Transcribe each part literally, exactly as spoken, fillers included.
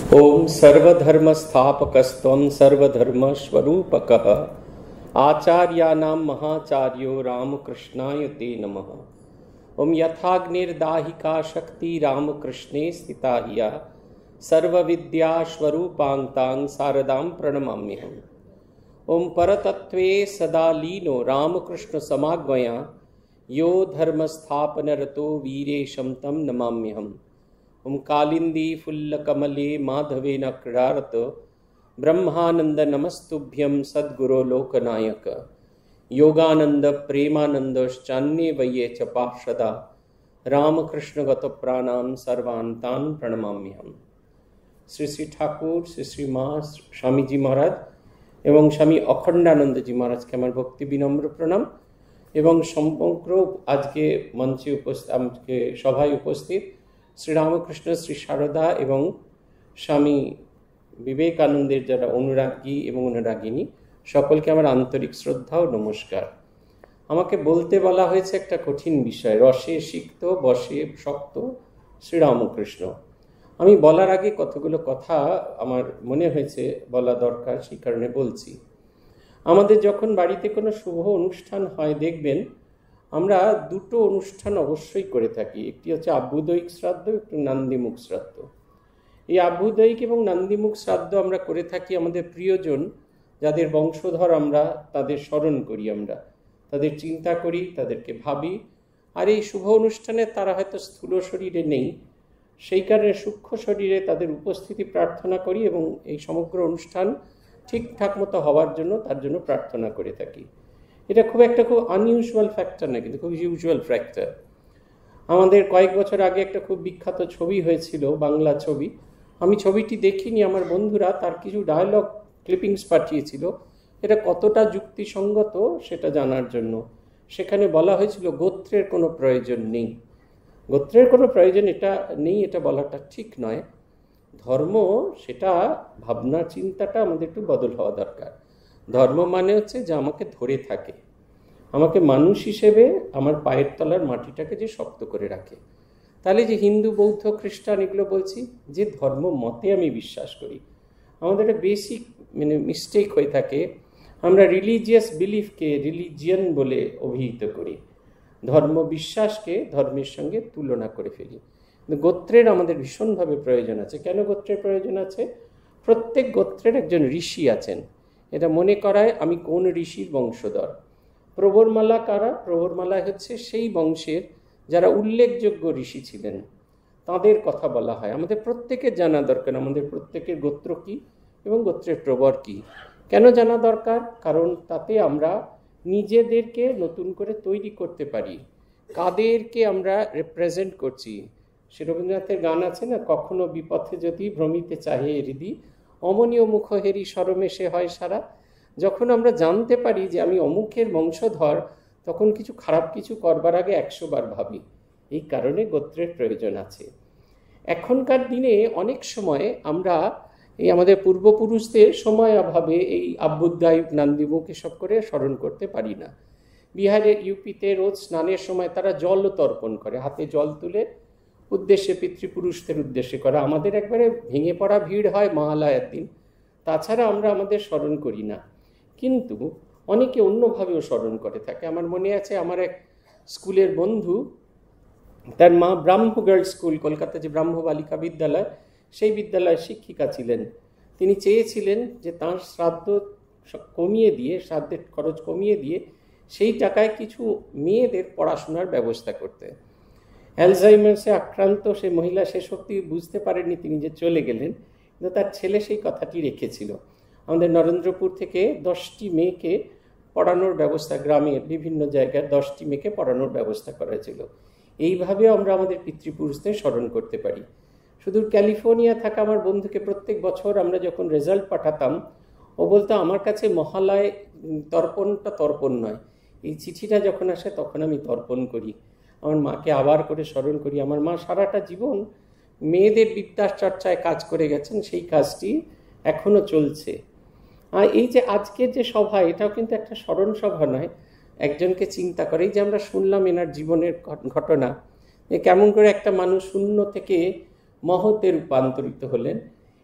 ओम सर्वधर्मस्थापकस्त्वं सर्वधर्मस्वरूपकः आचार्याणां महाचार्यो रामकृष्णाय ते नमः। ओम यथाग्निर्दाहिका शक्ति रामकृष्णे स्थिता हिया सर्वविद्यास्वरूपान्तां शारदां प्रणमाम्यहम्। ओम परतत्त्वे सदा लीनो रामकृष्णसमाज्ञया यो धर्मस्थापनरतो वीरेशं तं नमाम्यहम्। ओम कालिंदी फुल्लकमले माधवेन क्रीडारत ब्रह्मानंद नमस्तुभ्यं सद्गुरो लोकनायक योगानंद प्रेमानंदश्चान्ये वये च पार्षदा रामकृष्णगत प्राणां सर्वान् तान् प्रणमाम्यहम्। श्री श्री ठाकुर श्री श्री माँ स्वामीजी महाराज एवं स्वामी अखंडानंद जी महाराज के आमार भक्ति विनम्र प्रणाम एवं समग्र आज के मंचे उपस्थित आज के सभाय उपस्थित श्री रामकृष्ण श्री शारदा एवं स्वामी विवेकानंदेर যারা অনুরাগী এবং অনুরাগিনী সকলকে আমার আন্তরিক শ্রদ্ধা ও নমস্কার। আমাকে বলতে বলা হয়েছে একটা কঠিন বিষয়, রসে সিক্ত বসে শক্ত শ্রী রামকৃষ্ণ। আমি বলার আগে কতগুলো কথা আমার মনে হয়েছে বলা দরকার, সেই কারণে বলছি। আমাদের যখন বাড়িতে কোনো শুভ অনুষ্ঠান হয় দেখবেন আমরা দুটো অনুষ্ঠান অবশ্যই করে থাকি, একটি হচ্ছে আভ্যুদয়িক শ্রাদ্ধ, একটি নান্দিমুখ শ্রাদ্ধ। এই আভ্যুদয়িক এবং নান্দিমুখ শ্রাদ্ধ আমরা করে থাকি আমাদের প্রিয়জন যাদের বংশধর, আমরা তাদের স্মরণ করি, আমরা তাদের চিন্তা করি, তাদেরকে ভাবি। আর এই শুভ অনুষ্ঠানে তারা হয়তো স্থূল শরীরে নেই, সেই কারণে সূক্ষ্ম শরীরে তাদের উপস্থিতি প্রার্থনা করি এবং এই সমগ্র অনুষ্ঠান ঠিকঠাক মতো হওয়ার জন্য তার জন্য প্রার্থনা করে থাকি। এটা খুব একটা খুব আনইউজুয়াল ফ্যাক্টর না, কিন্তু খুব ইউজুয়াল ফ্যাক্টর। আমাদের কয়েক বছর আগে একটা খুব বিখ্যাত ছবি হয়েছিল, বাংলা ছবি। আমি ছবিটি দেখিনি, আমার বন্ধুরা তার কিছু ডায়ালগ ক্লিপিংস পাঠিয়েছিল। এটা কতটা যুক্তিসঙ্গত সেটা জানার জন্য সেখানে বলা হয়েছিল গোত্রের কোনো প্রয়োজন নেই। গোত্রের কোনো প্রয়োজন এটা নেই, এটা বলাটা ঠিক নয়। ধর্ম সেটা ভাবনা চিন্তাটা আমাদের একটু বদল হওয়া দরকার। ধর্ম মানে হচ্ছে যে আমাকে ধরে থাকে, আমাকে মানুষ হিসেবে আমার পায়ের তলার মাটিটাকে যে শক্ত করে রাখে। তাহলে যে হিন্দু বৌদ্ধ খ্রিস্টান এগুলো বলছি, যে ধর্ম মতে আমি বিশ্বাস করি, আমাদের একটা বেসিক মানে মিস্টেক হয়ে থাকে। আমরা রিলিজিয়াস বিলিফকে রিলিজিয়ান বলে অভিহিত করি, ধর্ম বিশ্বাসকে ধর্মের সঙ্গে তুলনা করে ফেলি। কিন্তু গোত্রের আমাদের ভীষণভাবে প্রয়োজন আছে। কেন গোত্রের প্রয়োজন আছে? প্রত্যেক গোত্রের একজন ঋষি আছেন, এটা মনে করায় আমি কোন ঋষির বংশধর। প্রবরমালা কারা? প্রবরমালা হচ্ছে সেই বংশের যারা উল্লেখযোগ্য ঋষি ছিলেন, তাদের কথা বলা হয়। আমাদের প্রত্যেকের জানা দরকার আমাদের প্রত্যেকের গোত্র কী এবং গোত্রের প্রবর কী। কেন জানা দরকার? কারণ তাতে আমরা নিজেদেরকে নতুন করে তৈরি করতে পারি, কাদেরকে আমরা রিপ্রেজেন্ট করছি। সে রবীন্দ্রনাথের গান আছে না, কখনো বিপথে যদি ভ্রমিতে চাহে হৃদি অমনীয় মুখ হেরি সরমে সে হয় সারা। যখন আমরা জানতে পারি যে আমি অমুকের বংশধর, তখন কিছু খারাপ কিছু করবার আগে একশো বার ভাবি। এই কারণে গোত্রের প্রয়োজন আছে। এখনকার দিনে অনেক সময় আমরা এই আমাদের পূর্বপুরুষদের সময় অভাবে এই আভ্যুদয়িক নান্দিমুখ এসব করে স্মরণ করতে পারি না। বিহারের ইউপিতে রোজ স্নানের সময় তারা জল তর্পণ করে, হাতে জল তুলে উদ্দেশ্যে পিতৃপুরুষদের উদ্দেশ্যে করা। আমাদের একবারে ভেঙে পড়া ভিড় হয় মহালয়ার দিন, তাছাড়া আমরা আমাদের স্মরণ করি না। কিন্তু অনেকে অন্যভাবেও স্মরণ করে থাকে। আমার মনে আছে আমার এক স্কুলের বন্ধু, তার মা ব্রাহ্ম গার্লস স্কুল, কলকাতা যে ব্রাহ্ম বালিকা বিদ্যালয়, সেই বিদ্যালয়ের শিক্ষিকা ছিলেন। তিনি চেয়েছিলেন যে তাঁর শ্রাদ্ধ কমিয়ে দিয়ে, শ্রাদ্ধের খরচ কমিয়ে দিয়ে সেই টাকায় কিছু মেয়েদের পড়াশোনার ব্যবস্থা করতে। অ্যালজাইমার্সে আক্রান্ত সে মহিলা শেষ অবধি বুঝতে পারেননি তিনি যে চলে গেলেন, কিন্তু তার ছেলে সেই কথাটি রেখেছিল। আমাদের নরেন্দ্রপুর থেকে দশটি মেয়েকে পড়ানোর ব্যবস্থা, গ্রামের বিভিন্ন জায়গায় দশটি মেয়েকে পড়ানোর ব্যবস্থা করা হয়েছিল। এইভাবেও আমরা আমাদের পিতৃপুরুষদের স্মরণ করতে পারি। শুধু ক্যালিফোর্নিয়া থাকা আমার বন্ধুকে প্রত্যেক বছর আমরা যখন রেজাল্ট পাঠাতাম, ও বলতো আমার কাছে মহালয় তর্পণটা তর্পণ নয়, এই চিঠিটা যখন আসে তখন আমি তর্পণ করি, আমার মাকে আবার করে স্মরণ করি। আমার মা সারাটা জীবন মেয়েদের বিদ্যা চর্চায় কাজ করে গেছেন, সেই কাজটি এখনও চলছে। আর এই যে আজকের যে সভা, এটাও কিন্তু একটা স্মরণ সভা নয়, একজনকে চিন্তা করে। এই যে আমরা শুনলাম এনার জীবনের ঘটনা, কেমন করে একটা মানুষ শূন্য থেকে মহতে রূপান্তরিত হলেন,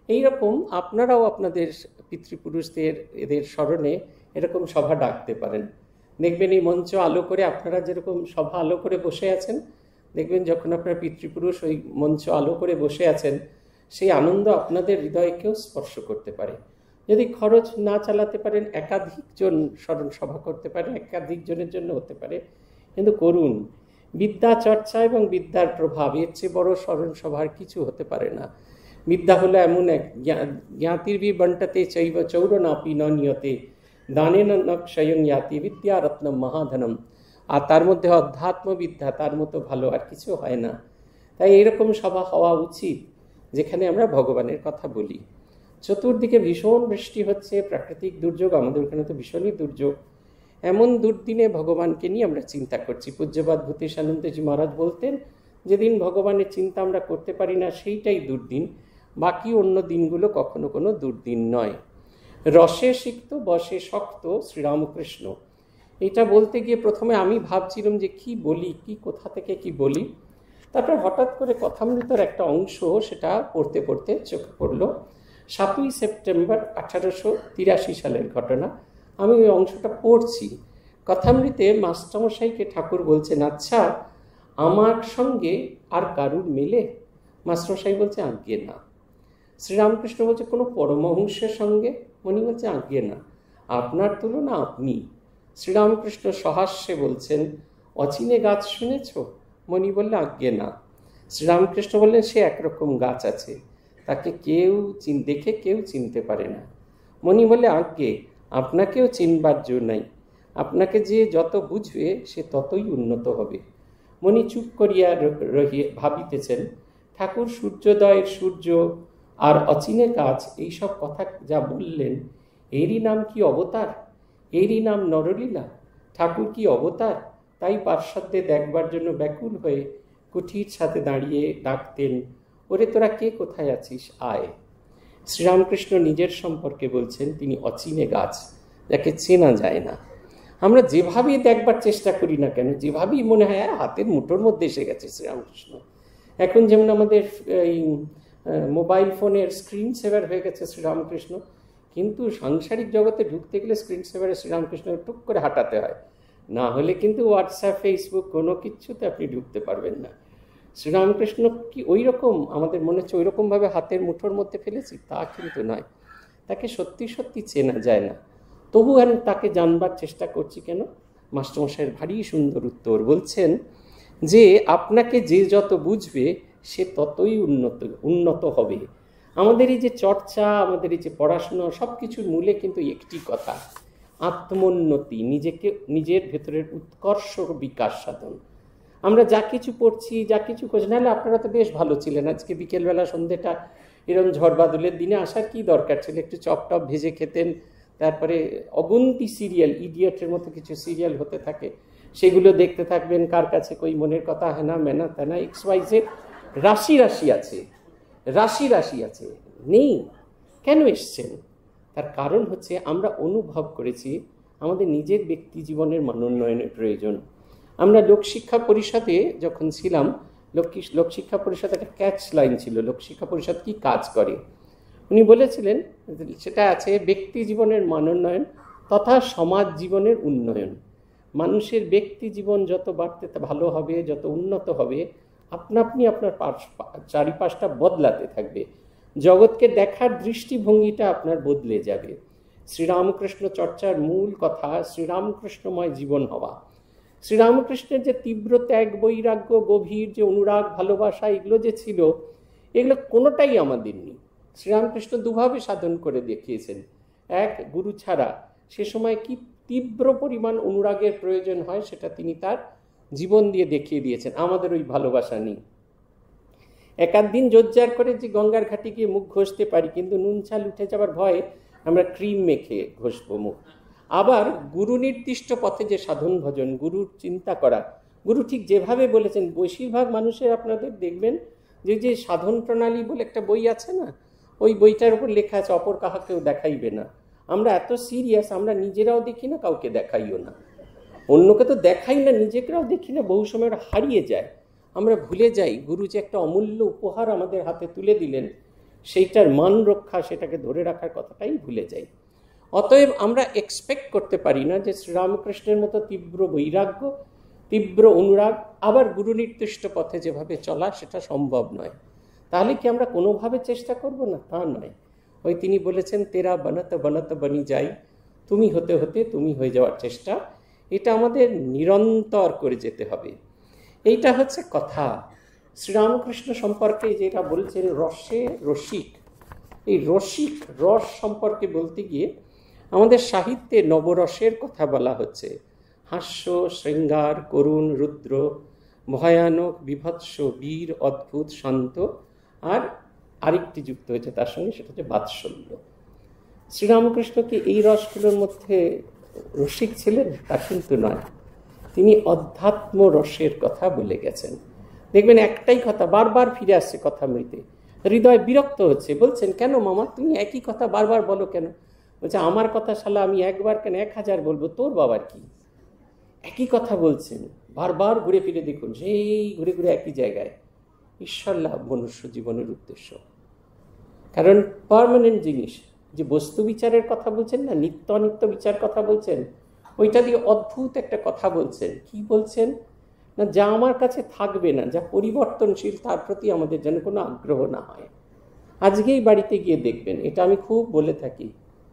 এইরকম আপনারাও আপনাদের পিতৃপুরুষদের এদের স্মরণে এরকম সভা ডাকতে পারেন। দেখবেন এই মঞ্চ আলো করে, আপনারা যেরকম সভা আলো করে বসে আছেন, দেখবেন যখন আপনার পিতৃপুরুষ ওই মঞ্চ আলো করে বসে আছেন, সেই আনন্দ আপনাদের হৃদয়কেও স্পর্শ করতে পারে। যদি খরচ না চালাতে পারেন, একাধিক জন স্মরণ সভা করতে পারেন, একাধিক জনের জন্য হতে পারে, কিন্তু করুন। বিদ্যা চর্চা এবং বিদ্যার প্রভাব, এর চেয়ে বড় স্মরণ সভার কিছু হতে পারে না। বিদ্যা হলো এমন এক, জ্ঞাতির্বি বন্টতে চৈব চৌরনাপি ন নিয়তে দানেন ন ক্ষয়ং ইয়াতি বিদ্যা রত্নম মহাধনম। আর তার মধ্যে অধ্যাত্ম বিদ্যা, তার মতো ভালো আর কিছু হয় না। তাই এরকম সভা হওয়া উচিত যেখানে আমরা ভগবানের কথা বলি। চতুর্দিকে ভীষণ বৃষ্টি হচ্ছে, প্রাকৃতিক দুর্যোগ, আমাদের ওখানে তো ভীষণই দুর্যোগ। এমন দুর্দিনে ভগবানকে নিয়ে আমরা চিন্তা করছি। পূজ্যপাদ ভূতেশানন্দজি মহারাজ বলতেন, যেদিন ভগবানের চিন্তা আমরা করতে পারি না সেইটাই দুর্দিন, বাকি অন্য দিনগুলো কখনো কোনো দুর্দিন নয়। রসে সিক্ত বসে শক্ত শ্রীরামকৃষ্ণ, এটা বলতে গিয়ে প্রথমে আমি ভাবছিলাম যে কি বলি, কি কোথা থেকে কি বলি। তারপর হঠাৎ করে কথামৃতর একটা অংশ, সেটা পড়তে পড়তে চোখে পড়লো। সাতই সেপ্টেম্বর আঠারোশো তিরাশি সালের ঘটনা। আমি ওই অংশটা পড়ছি। কথামৃতে মাস্টারমশাইকে ঠাকুর বলছেন, আচ্ছা আমার সঙ্গে আর কারুর মেলে? মাস্টারমশাই বলছে আজ্ঞে না। শ্রীরামকৃষ্ণ বলছে কোনো পরমহংসের সঙ্গে? মণি বলছে আজ্ঞে না, আপনার তুলনা আপনি। শ্রীরামকৃষ্ণ সহাস্যে বলছেন, অচিনে গাছ শুনেছ? মণি বললে আজ্ঞে না। শ্রীরামকৃষ্ণ বললেন, সে একরকম গাছ আছে, তাকে কেউ দেখে কেউ চিনতে পারে না। মণি বললে আজ্ঞে, আপনাকেও চিনবার জো নাই, আপনাকে যে যত বুঝবে সে ততই উন্নত হবে। মণি চুপ করিয়া রহিয়ে ভাবিতেছেন। ঠাকুর সূর্যোদয়ের সূর্য আর অচিনে গাছ এইসব কথা যা বললেন, এরই নাম কি অবতার? এরই নাম নরলীলা? ঠাকুর কি অবতার? তাই পার্শ্বদে দেখবার জন্য ব্যাকুল হয়ে কুঠির সাথে দাঁড়িয়ে ডাকতেন, ওরে তোরা কে কোথায় আছিস, আয়। শ্রীরামকৃষ্ণ নিজের সম্পর্কে বলছেন, তিনি অচিনে গাছ, যাকে চেনা যায় না। আমরা যেভাবেই দেখবার চেষ্টা করি না কেন, যেভাবেই মনে হয় হাতের মুঠোর মধ্যে এসে গেছে শ্রীরামকৃষ্ণ। এখন যেমন আমাদের এই মোবাইল ফোনের স্ক্রিন সেভার হয়ে গেছে শ্রীরামকৃষ্ণ, কিন্তু সাংসারিক জগতে ঢুকতে গেলে স্ক্রিন সেভারে শ্রীরামকৃষ্ণ টুক করে হাঁটাতে হয়, না হলে কিন্তু হোয়াটসঅ্যাপ ফেসবুক কোনো কিছুতে আপনি ঢুকতে পারবেন না। শ্রীরামকৃষ্ণ কি ওই রকম আমাদের মনে হচ্ছে ওই রকমভাবে হাতের মুঠোর মধ্যে ফেলেছি? তা কিন্তু নয়। তাকে সত্যি সত্যি চেনা যায় না, তবু আমি তাকে জানবার চেষ্টা করছি কেন? মাস্টারমশাইয়ের ভারী সুন্দর উত্তর। বলছেন যে আপনাকে যে যত বুঝবে সে ততই উন্নত উন্নত হবে। আমাদের এই যে চর্চা, আমাদের এই যে পড়াশোনা, সব কিছুর মূলে কিন্তু একটি কথা, আত্মোন্নতি, নিজেকে নিজের ভেতরের উৎকর্ষ বিকাশ সাধন। আমরা যা কিছু পড়ছি, যা কিছু করছি, নাহলে আপনারা তো বেশ ভালো ছিলেন, আজকে বিকেলবেলা সন্ধ্যেটা এরকম ঝড় বাদলের দিনে আসার কি দরকার ছিল? একটু চপ টপ ভেজে খেতেন, তারপরে অগুন্তি সিরিয়াল, ইডিয়েটের মতো কিছু সিরিয়াল হতে থাকে, সেগুলো দেখতে থাকবেন। কার কাছে কই মনের কথা, হেনা মেনা তেনা এক্স ওয়াই জেড, রাশি রাশি আছে, রাশি রাশি আছে। নেই কেন এসছেন? তার কারণ হচ্ছে আমরা অনুভব করেছি আমাদের নিজের ব্যক্তি জীবনের মানোন্নয়নের প্রয়োজন। আমরা লোকশিক্ষা পরিষদে যখন ছিলাম, লোক লোকশিক্ষা পরিষদ একটা ক্যাচ লাইন ছিল, লোকশিক্ষা পরিষদ কি কাজ করে। উনি বলেছিলেন সেটা আছে, ব্যক্তি জীবনের মানোন্নয়ন তথা সমাজ জীবনের উন্নয়ন। মানুষের ব্যক্তি জীবন যত বাড়তে ভালো হবে, যত উন্নত হবে, আপনা আপনি আপনার চারিপাশটা বদলাতে থাকবে, জগৎকে দেখার দৃষ্টিভঙ্গিটা আপনার বদলে যাবে। শ্রীরামকৃষ্ণ চর্চার মূল কথা শ্রীরামকৃষ্ণময় জীবন হওয়া। শ্রীরামকৃষ্ণের যে তীব্র ত্যাগ, বৈরাগ্য, গভীর যে অনুরাগ, ভালোবাসা, এগুলো যে ছিল, এগুলো কোনোটাই আমাদের নেই। শ্রীরামকৃষ্ণ দুভাবে সাধন করে দেখিয়েছেন। এক, গুরু ছাড়া সে সময় কি তীব্র পরিমাণ অনুরাগের প্রয়োজন হয় সেটা তিনি তার জীবন দিয়ে দেখিয়ে দিয়েছেন। আমাদের ওই ভালোবাসা নেই। একাধ দিন জোরজার করে যে গঙ্গার ঘাটে গিয়ে মুখ ঘষতে পারি, কিন্তু নুন ছাল উঠে যাবার ভয়ে আমরা ক্রিম মেখে ঘষবো মুখ। আবার গুরু নির্দিষ্ট পথে যে সাধন ভজন, গুরুর চিন্তা করা, গুরু ঠিক যেভাবে বলেছেন, বেশিরভাগ মানুষের আপনাদের দেখবেন যে যে সাধন প্রণালী বলে একটা বই আছে না, ওই বইটার উপর লেখা আছে অপর কাহাকেও দেখাইবে না। আমরা এত সিরিয়াস, আমরা নিজেরাও দেখি না, কাউকে দেখাইও না। অন্যকে তো দেখাই না, নিজেকেও দেখি না, বহু সময় হারিয়ে যায়। আমরা ভুলে যাই গুরু যে একটা অমূল্য উপহার আমাদের হাতে তুলে দিলেন, সেইটার মান রক্ষা, সেটাকে ধরে রাখার কথাটাই ভুলে যাই। অতএব আমরা এক্সপেক্ট করতে পারি না যে শ্রীরামকৃষ্ণের মতো তীব্র বৈরাগ্য, তীব্র অনুরাগ, আবার গুরু নির্দিষ্ট পথে যেভাবে চলা সেটা সম্ভব নয়। তাহলে কি আমরা কোনোভাবে চেষ্টা করব না? তা নয়। ওই তিনি বলেছেন, তেরা বানাত বানাত বনি যাই, তুমি হতে হতে তুমি হয়ে যাওয়ার চেষ্টা, এটা আমাদের নিরন্তর করে যেতে হবে। এইটা হচ্ছে কথা। শ্রীরামকৃষ্ণ সম্পর্কে যেটা বলছেন রসে রসিক, এই রসিক রস সম্পর্কে বলতে গিয়ে আমাদের সাহিত্যে নবরসের কথা বলা হচ্ছে। হাস্য, শৃঙ্গার, করুণ, রুদ্র, ভয়ানক, বিভৎস, বীর, অদ্ভুত, শান্ত, আর আরেকটি যুক্ত হয়েছে তার সঙ্গে, সেটা হচ্ছে বাৎসল্য। শ্রীরামকৃষ্ণ কি এই রসগুলোর মধ্যে রসিক ছিলেন? তা কিন্তু নয়। তিনি অধ্যাত্ম রসের কথা বলে গেছেন। দেখবেন একটাই কথা বারবার ফিরে আসছে কথা মৃতে, হৃদয় বিরক্ত হচ্ছে, বলছেন কেন মামা তুমি একই কথা বারবার বলো কেন? বলছে আমার কথা শালা আমি একবার কেন এক হাজার বলবো, তোর বাবার কি? একই কথা বলছেন বারবার, ঘুরে ফিরে দেখুন সেই ঘুরে ঘুরে একই জায়গায়। ঈশ্বর লাভ মনুষ্য জীবনের উদ্দেশ্য। কারণ পার্মানেন্ট জিনিস, যে বস্তু বিচারের কথা বলছেন না, নিত্য অনিত্য বিচার কথা বলছেন, ওইটা দিয়ে অদ্ভুত একটা কথা বলছেন। কি বলছেন না, যা আমার কাছে থাকবে না, যা পরিবর্তনশীল, তার প্রতি আমাদের যেন কোনো আগ্রহ না হয়। আজকেই বাড়িতে গিয়ে দেখবেন, এটা আমি খুব বলে থাকি।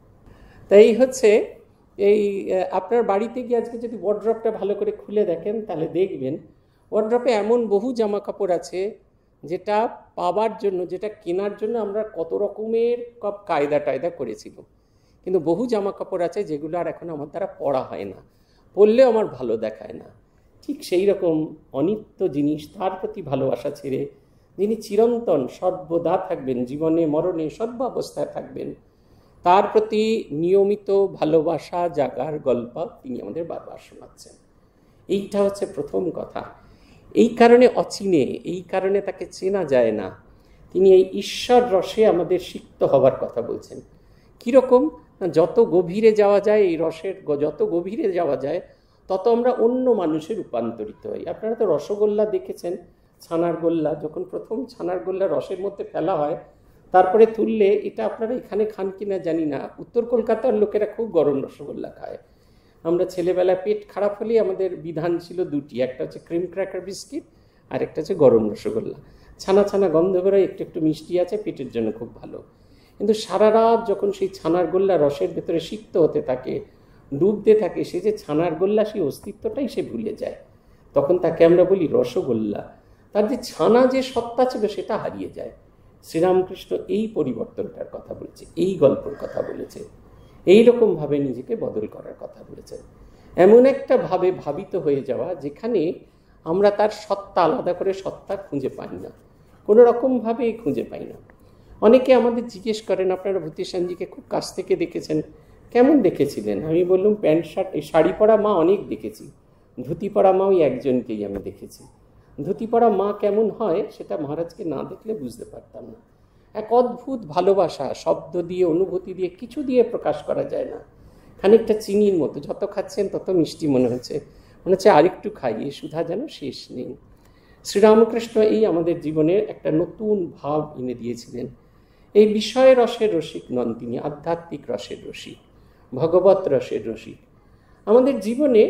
তাই হচ্ছে এই আপনার বাড়িতে গিয়ে আজকে যদি ওয়ার্ড্রপটা ভালো করে খুলে দেখেন, তাহলে দেখবেন ওয়ার্ড্রপে এমন বহু জামা কাপড় আছে যেটা পাবার জন্য, যেটা কেনার জন্য আমরা কত রকমের কব কায়দা টায়দা করেছিল, কিন্তু বহু জামা কাপড় আছে যেগুলো আর এখন আমার দ্বারা পরা হয় না, পরলেও আমার ভালো দেখায় না। ঠিক সেই রকম অনিত্য জিনিস, তার প্রতি ভালোবাসা ছেড়ে যিনি চিরন্তন সর্বদা থাকবেন, জীবনে মরণে সর্বাবস্থায় থাকবেন, তার প্রতি নিয়মিত ভালোবাসা জাগার গল্প তিনি আমাদের বারবার শোনাচ্ছেন। এইটা হচ্ছে প্রথম কথা। এই কারণে অচিনে, এই কারণে তাকে চেনা যায় না। তিনি এই ঈশ্বর রসে আমাদের সিক্ত হবার কথা বলছেন। কীরকম না, যত গভীরে যাওয়া যায় এই রসের, যত গভীরে যাওয়া যায় তত আমরা অন্য মানুষে রূপান্তরিত হই। আপনারা তো রসগোল্লা দেখেছেন, ছানার গোল্লা, যখন প্রথম ছানার গোল্লা রসের মধ্যে ফেলা হয় তারপরে তুললে, এটা আপনারা এখানে খান কিনা জানি না, উত্তর কলকাতার লোকেরা খুব গরম রসগোল্লা খায়। আমরা ছেলেবেলায় পেট খারাপ হলে আমাদের বিধান ছিল দুটি, একটা হচ্ছে ক্রিম ক্র্যাকার বিস্কিট, আর একটা হচ্ছে গরম রসগোল্লা। ছানা ছানা গন্ধ বেরোয়, একটু একটু মিষ্টি আছে, পেটের জন্য খুব ভালো। কিন্তু সারা রাত যখন সেই ছানার গোল্লা রসের ভেতরে সিক্ত হতে থাকে, ডুবতে থাকে, সে যে ছানার গোল্লা, সেই অস্তিত্বটাই সে ভুলে যায়। তখন তাকে আমরা বলি রসগোল্লা। তার যে ছানা যে সত্তা ছিল সেটা হারিয়ে যায়। শ্রীরামকৃষ্ণ এই পরিবর্তনটার কথা বলেছে, এই গল্পের কথা বলেছে, এইরকমভাবে নিজেকে বদল করার কথা বলেছেন। এমন একটা ভাবে ভাবিত হয়ে যাওয়া যেখানে আমরা তার সত্তা আলাদা করে সত্তা খুঁজে পাই না, কোনো রকমভাবেই খুঁজে পাই না। অনেকে আমাদের জিজ্ঞেস করেন, আপনারা ভূতিসানজিকে খুব কাছ থেকে দেখেছেন, কেমন দেখেছিলেন? আমি বললাম প্যান্ট শার্ট, এই শাড়ি পরা মা অনেক দেখেছি, ধুতি পরা মা ওই একজনকেই আমি দেখেছি। ধুতি পরা মা কেমন হয় সেটা মহারাজকে না দেখলে বুঝতে পারতাম না। এক অদ্ভুত ভালোবাসা, শব্দ দিয়ে, অনুভূতি দিয়ে, কিছু দিয়ে প্রকাশ করা যায় না। খানিকটা চিনির মতো, যত খাচ্ছেন তত মিষ্টি মনে হচ্ছে, মনে হচ্ছে আরেকটু খাই, এ সুধা যেন শেষ নেই। শ্রীরামকৃষ্ণ এই আমাদের জীবনের একটা নতুন ভাব এনে দিয়েছিলেন। এই বিষয় রসের রসিক নন, তিনি আধ্যাত্মিক রসের রসিক, ভগবত রসের রসিক। আমাদের জীবনে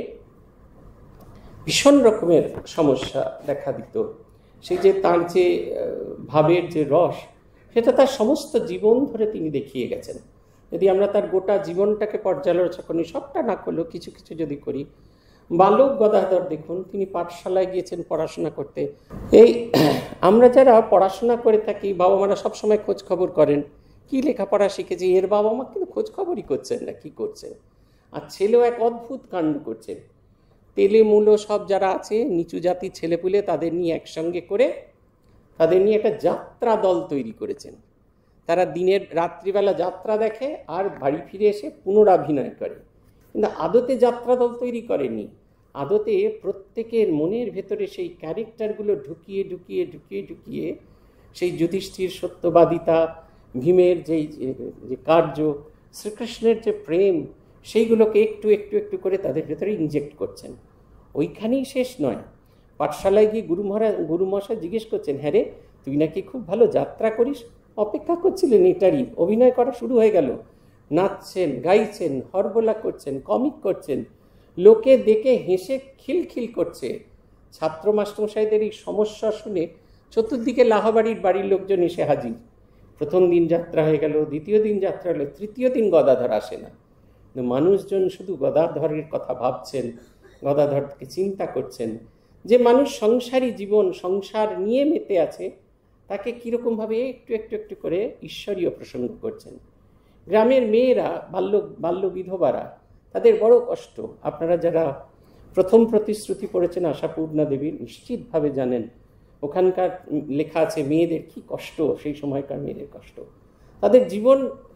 ভীষণ রকমের সমস্যা দেখা দিত, সেই যে তার যে ভাবের যে রস, সেটা তার সমস্ত জীবন ধরে তিনি দেখিয়ে গেছেন। যদি আমরা তার গোটা জীবনটাকে পর্যালোচনা করি, সবটা না করলেও কিছু কিছু যদি করি, বালক গদাধর দেখুন, তিনি পাঠশালায় গিয়েছেন পড়াশোনা করতে। এই আমরা যারা পড়াশোনা করে থাকি, বাবা মারা সবসময় খোঁজ খবর করেন, কি লেখাপড়া শিখেছে, এর বাবা মা কিন্তু খোঁজ খবরই করছেন না কি করছেন। আর ছেলেও এক অদ্ভুত কাণ্ড করছে, তেলে মূলো সব যারা আছে নিচু জাতির ছেলেপুলে, তাদের নিয়ে একসঙ্গে করে তাদের নিয়ে একটা যাত্রা দল তৈরি করেছেন। তারা দিনের রাত্রিবেলা যাত্রা দেখে আর বাড়ি ফিরে এসে পুনরাভিনয় করে, কিন্তু আদতে যাত্রা দল তৈরি করেনি। আদতে প্রত্যেকের মনের ভেতরে সেই ক্যারেক্টারগুলো ঢুকিয়ে ঢুকিয়ে ঢুকিয়ে ঢুকিয়ে সেই যুধিষ্ঠির সত্যবাদিতা, ভীমের যেই যে কার্য, শ্রীকৃষ্ণের যে প্রেম, সেইগুলোকে একটু একটু একটু করে তাদের ভেতরে ইনজেক্ট করছেন। ওইখানেই শেষ নয়, পাঠশালায় গিয়ে গুরু মহারাজ গুরু মহাশয় জিজ্ঞেস করছেন, হ্যাঁ রে তুই নাকি খুব ভালো যাত্রা করিস, অপেক্ষা করছিলেন এটারই। অভিনয় করা শুরু হয়ে গেল, নাচছেন, গাইছেন, হরবোলা করছেন, কমিক করছেন, লোকে দেখে হেসে খিলখিল করছে। ছাত্র মাস্টারমশাইদের এই সমস্যা শুনে চতুর্দিকে লাহাবাড়ির বাড়ির লোকজন এসে হাজির। প্রথম দিন যাত্রা হয়ে গেল, দ্বিতীয় দিন যাত্রা হলো, তৃতীয় দিন গদাধর আসে না। মানুষজন শুধু গদাধরের কথা ভাবছেন, গদাধরকে চিন্তা করছেন যে মানুষ সংসারী জীবন, সংসার নিয়ে মেতে আছে, তাকে কীরকমভাবে একটু একটু একটু করে ঈশ্বরীয় প্রসঙ্গ করছেন। গ্রামের মেয়েরা, বাল্য বাল্য বিধবারা, তাদের বড় কষ্ট। আপনারা যারা প্রথম প্রতিশ্রুতি পড়েছেন আশাপূর্ণা দেবীর, নিশ্চিতভাবে জানেন ওখানকার লেখা আছে মেয়েদের কি কষ্ট, সেই সময়কার মেয়েদের কষ্ট। তাদের জীবন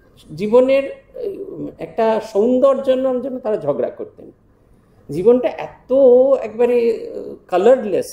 জীবনের একটা সৌন্দর্যের জন্য তারা ঝগড়া করতেন। জীবনটা এত একবারে কালারলেস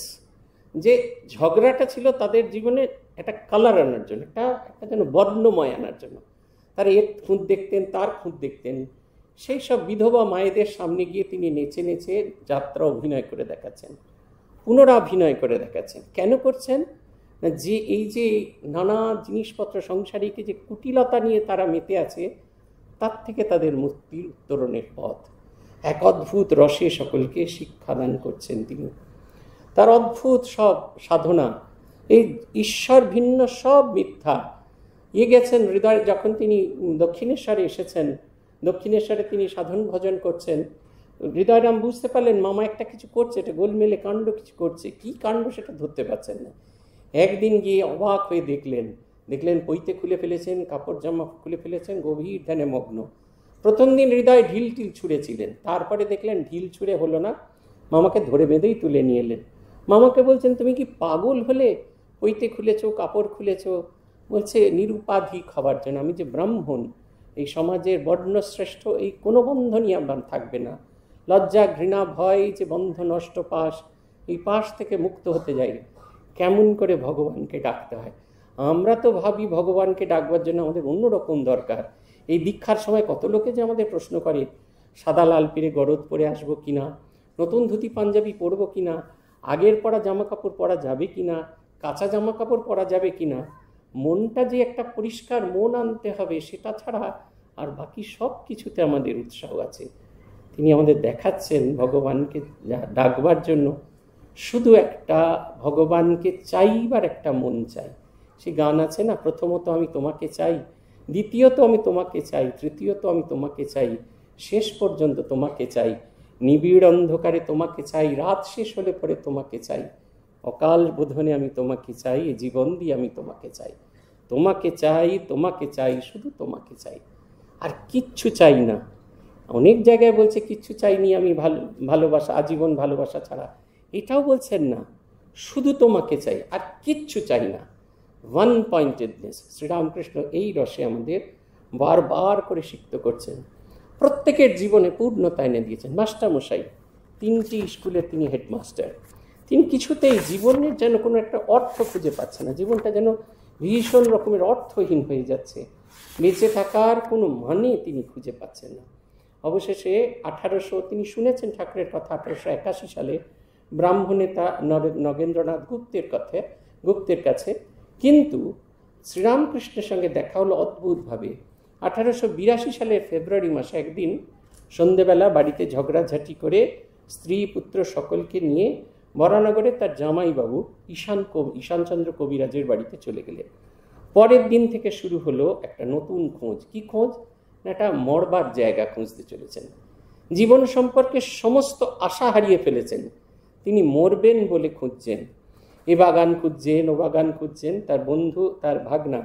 যে ঝগড়াটা ছিল তাদের জীবনে একটা কালার আনার জন্য, একটা একটা যেন বর্ণময় আনার জন্য। তারা এর খুঁত দেখতেন, তার খুঁত দেখতেন। সেই সব বিধবা মায়েদের সামনে গিয়ে তিনি নেচে নেচে যাত্রা অভিনয় করে দেখাচ্ছেন, পুনরাভিনয় করে দেখাচ্ছেন। কেন করছেন না, যে এই যে নানা জিনিসপত্র সংসারিকে যে কুটিলতা নিয়ে তারা মেতে আছে, তার থেকে তাদের মুক্তির উত্তরণের পথ। এক অদ্ভুত রসে সকলকে শিক্ষাদান করছেন তিনি। তার অদ্ভুত সব সাধনা, এই ঈশ্বর ভিন্ন সব মিথ্যা। ইয়ে গেছেন হৃদয়, যখন তিনি দক্ষিণেশ্বরে এসেছেন, দক্ষিণেশ্বরে তিনি সাধন ভজন করছেন, হৃদয়রাম বুঝতে পারলেন মামা একটা কিছু করছে, এটা গোলমেলে কাণ্ড কিছু করছে। কি কাণ্ড সেটা ধরতে পারছেন না। একদিন গিয়ে অবাক হয়ে দেখলেন দেখলেন পৈতে খুলে ফেলেছেন, কাপড় জামা খুলে ফেলেছেন, গভীর ধ্যানে মগ্ন। প্রথম দিন হৃদয় ঢিল টিল ছুঁড়েছিলেন, তারপরে দেখলেন ঢিল ছুঁড়ে হলো না, মামাকে ধরে বেঁধেই তুলে নিয়ে এলেন। মামাকে বলছেন তুমি কি পাগল হলে, পৈতে খুলেছ, কাপড় খুলেছ? বলছে নিরুপাধিক হবার জন্য। আমি যে ব্রাহ্মণ, এই সমাজের বর্ণশ্রেষ্ঠ, এই কোনো বন্ধনই আমার থাকবে না। লজ্জা, ঘৃণা, ভয়, যে বন্ধ নষ্ট পাশ, এই পাশ থেকে মুক্ত হতে যাই। কেমন করে ভগবানকে ডাকতে হয়। আমরা তো ভাবি ভগবানকে ডাকবার জন্য আমাদের অন্যরকম দরকার। এই দীক্ষার সময় কত লোকে যে আমাদের প্রশ্ন করে, সাদা লাল পেরে গরদ পরে আসবো কিনা, নতুন ধুতি পাঞ্জাবি পরবো কিনা, আগের পরা জামা কাপড় পরা যাবে কিনা, কাঁচা জামা কাপড় পরা যাবে কিনা। মনটা যে একটা পরিষ্কার মন আনতে হবে, সেটা ছাড়া আর বাকি সব কিছুতে আমাদের উৎসাহ আছে। তিনি আমাদের দেখাচ্ছেন ভগবানকে ডাকবার জন্য শুধু একটা ভগবানকে চাইবার একটা মন চাই। সে গান আছে না, প্রথমত আমি তোমাকে চাই, দ্বিতীয়ত আমি তোমাকে চাই, তৃতীয়ত আমি তোমাকে চাই, শেষ পর্যন্ত তোমাকে চাই। নিবিড় অন্ধকারে তোমাকে চাই, রাত শেষ হলে পরে তোমাকে চাই, অকাল বোধনে আমি তোমাকে চাই, জীবন দিয়ে আমি তোমাকে চাই। তোমাকে চাই, তোমাকে চাই, শুধু তোমাকে চাই, আর কিচ্ছু চাই না। অনেক জায়গায় বলছে কিচ্ছু চাইনি আমি, ভালো ভালোবাসা, আজীবন ভালোবাসা ছাড়া। এটাও বলছেন না, শুধু তোমাকে চাই আর কিচ্ছু চাই না। ওয়ান পয়েন্টেডনেস, শ্রীরামকৃষ্ণ এই রসে আমাদের বারবার করে সিক্ত করছেন। প্রত্যেকের জীবনে পূর্ণতা এনে দিয়েছেন। মাস্টারমশাই, তিনটি স্কুলের তিনি হেডমাস্টার। তিনি কিছুতেই জীবনের যেন কোনো একটা অর্থ খুঁজে পাচ্ছেন না। জীবনটা যেন ভীষণ রকমের অর্থহীন হয়ে যাচ্ছে। বেঁচে থাকার কোনো মানে তিনি খুঁজে পাচ্ছেন না। অবশেষে আঠারোশো তিনি শুনেছেন ঠাকুরের কথা, আঠারোশো একাশি সালে ব্রাহ্মণেতা নগেন্দ্রনাথ গুপ্তের কথা গুপ্তের কাছে, কিন্তু শ্রীরামকৃষ্ণের সঙ্গে দেখা হলো অদ্ভুতভাবে। আঠারোশো বিরাশি সালের ফেব্রুয়ারি মাসে একদিন সন্ধেবেলা বাড়িতে ঝগড়াঝাটি করে স্ত্রী পুত্র সকলকে নিয়ে বরানগরে তার জামাইবাবু ঈশান ঈশানচন্দ্র কবিরাজের বাড়িতে চলে গেলেন। পরের দিন থেকে শুরু হলো একটা নতুন খোঁজ। কি খোঁজ? একটা মরবার জায়গা খুঁজতে চলেছেন। জীবন সম্পর্কে সমস্ত আশা হারিয়ে ফেলেছেন। তিনি মরবেন বলে খুঁজছেন, এ বাগান খুঁজছেন, ও বাগান খুঁজছেন। তার বন্ধু, তার ভাগনা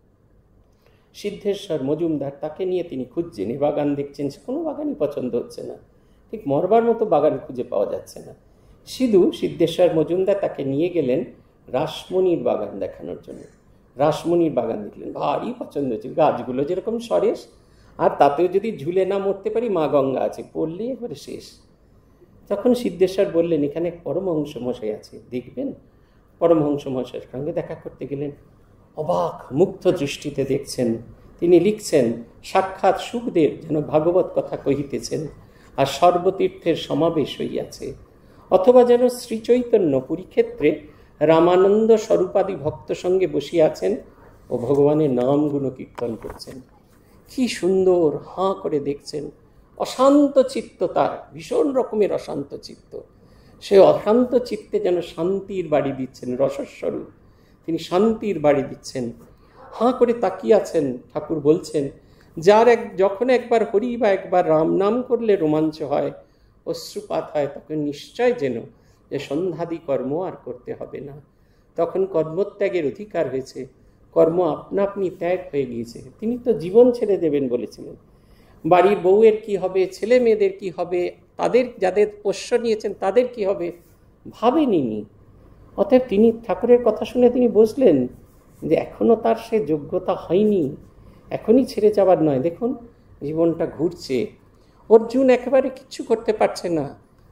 সিদ্ধেশ্বর মজুমদার, তাকে নিয়ে তিনি খুঁজছেন, এ বাগান দেখছেন, সে কোনো বাগানই পছন্দ হচ্ছে না। ঠিক মরবার মতো বাগান খুঁজে পাওয়া যাচ্ছে না। সিধু সিদ্ধেশ্বর মজুমদার তাকে নিয়ে গেলেন রাসমণির বাগান দেখানোর জন্য। রাসমণির বাগান দেখলেন, ভারী পছন্দ হচ্ছে। গাছগুলো যেরকম সরেস, আর তাতেও যদি ঝুলে না মরতে পারি, মা গঙ্গা আছে, পড়লেই এবারে শেষ। তখন সিদ্ধেশ্বর বললেন, এখানে পরমহংস মশাই আছে, দেখবেন? পরমহংস মশাইয়ের সঙ্গে দেখা করতে গেলেন। অবাক মুগ্ধ দৃষ্টিতে দেখছেন। তিনি লিখছেন, সাক্ষাৎ সুখদেব যেন ভাগবত কথা কহিতেছেন, আর সর্বতীর্থের সমাবেশ হইয়াছে, অথবা যেন শ্রীচৈতন্য পুরীক্ষেত্রে রামানন্দ স্বরূপাদি ভক্ত সঙ্গে বসিয়াছেন, ও ও ভগবানের নামগুলো কীর্তন করছেন। কি সুন্দর হাঁ করে দেখছেন, অশান্ত চিত্ত তার, ভীষণ রকমের অশান্ত চিত্ত। সে অশান্ত চিত্তে যেন শান্তির বাড়ি দিচ্ছেন, রসস্বরূপ তিনি শান্তির বাড়ি দিচ্ছেন। হাঁ করে তাকিয়ে আছেন। ঠাকুর বলছেন, যার এক যখন একবার হরি বা একবার রাম নাম করলে রোমাঞ্চ হয়, অশ্রুপাত হয়, তখন নিশ্চয় যেন যে সন্ধ্যাদি কর্ম আর করতে হবে না। তখন কর্মত্যাগের অধিকার হয়েছে, কর্ম আপনা আপনি ত্যাগ হয়ে গিয়েছে। তিনি তো জীবন ছেড়ে দেবেন বলেছিলেন। বাড়ির বউয়ের কি হবে, ছেলে মেয়েদের কি হবে, তাদের যাদের পোষ্য নিয়েছেন তাদের কি হবে, ভাবেনি। অতএব তিনি ঠাকুরের কথা শুনে তিনি বুঝলেন যে এখনো তার সে যোগ্যতা হয়নি, এখনই ছেড়ে যাবার নয়। দেখুন জীবনটা ঘুরছে। অর্জুন একেবারে কিচ্ছু করতে পারছে না।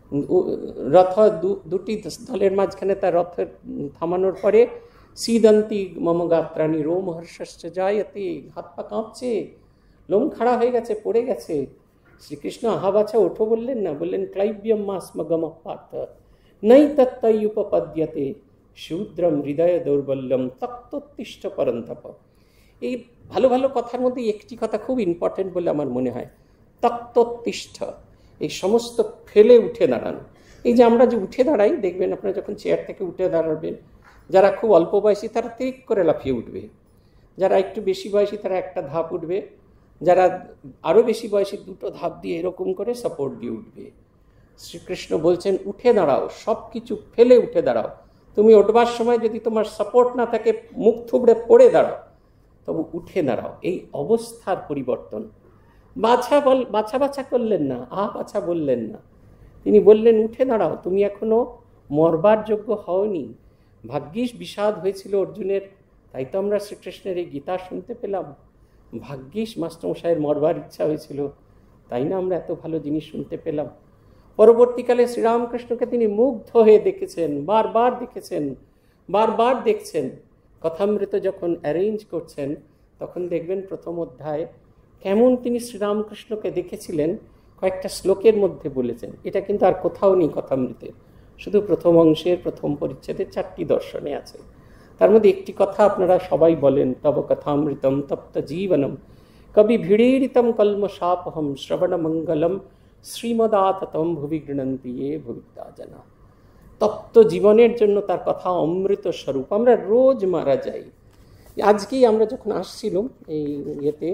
রথ দুটি স্থলের মাঝখানে তার রথ থামানোর পরে সিদন্তি মম গাত্রাণী রোম হর্ষশ্চ জায়তে, হাত পা কাঁপছে, লোম খাড়া হয়ে গেছে, পড়ে গেছে। শ্রীকৃষ্ণ আহা বাছা ওঠো বললেন না, বললেন ক্লাইব্যম মাস্মগম পার্থ নাই তত্তৈ উপপদ্যতে শূদ্রম হৃদয় দৌর্বল্যম তত্ত্বতিষ্ঠ পরন্তপ। এই ভালো ভালো কথার মধ্যে একটি কথা খুব ইম্পর্টেন্ট বলে আমার মনে হয়, তত্ত্বতিষ্ঠ। এই সমস্ত ফেলে উঠে দাঁড়ানো। এই যে আমরা যে উঠে দাঁড়াই, দেখবেন আপনারা যখন চেয়ার থেকে উঠে দাঁড়াবেন, যারা খুব অল্প বয়সী তারা তিক করে লাফিয়ে উঠবে, যারা একটু বেশি বয়সী তারা একটা ধাপ উঠবে, যারা আরও বেশি বয়সী দুটো ধাপ দিয়ে এরকম করে সাপোর্ট দিয়ে উঠবে। শ্রীকৃষ্ণ বলছেন উঠে দাঁড়াও, সব কিছু ফেলে উঠে দাঁড়াও। তুমি উঠবার সময় যদি তোমার সাপোর্ট না থাকে, মুখ থুবড়ে পড়ে দাঁড়াও, তবু উঠে দাঁড়াও। এই অবস্থার পরিবর্তন। বাছা বল বাছা বাছা করলেন না, আ বাছা বললেন না, তিনি বললেন উঠে দাঁড়াও, তুমি এখনো মরবার যোগ্য হওনি। ভাগ্যিস বিষাদ হয়েছিল অর্জুনের, তাই তো আমরা শ্রীকৃষ্ণের এই গীতা শুনতে পেলাম। ভাগ্যিস মাস্টারমশাইয়ের মরবার ইচ্ছা হয়েছিল, তাই না আমরা এত ভালো জিনিস শুনতে পেলাম। পরবর্তীকালে শ্রীরামকৃষ্ণকে তিনি মুগ্ধ হয়ে দেখেছেন, বারবার দেখেছেন, বারবার দেখছেন। কথামৃত যখন অ্যারেঞ্জ করছেন, তখন দেখবেন প্রথম অধ্যায় কেমন তিনি শ্রীরামকৃষ্ণকে দেখেছিলেন কয়েকটা শ্লোকের মধ্যে বলেছেন। এটা কিন্তু আর কোথাও নেই কথামৃতের, শুধু প্রথম অংশের প্রথম পরিচ্ছেদের চারটি দর্শনে আছে। তার মধ্যে একটি কথা আপনারা সবাই বলেন, তব কথামৃতম তপ্ত জীবনম কবি ভিড়ীড়িতম কলমশাপহম শ্রবণ মঙ্গলম শ্রীমদাততম ভুবি গৃণন্তি এ ভুবিতা জানা। তপ্ত জীবনের জন্য তার কথা অমৃত স্বরূপ। আমরা রোজ মারা যাই। আজকেই আমরা যখন আসছিলাম এই ইয়েতে,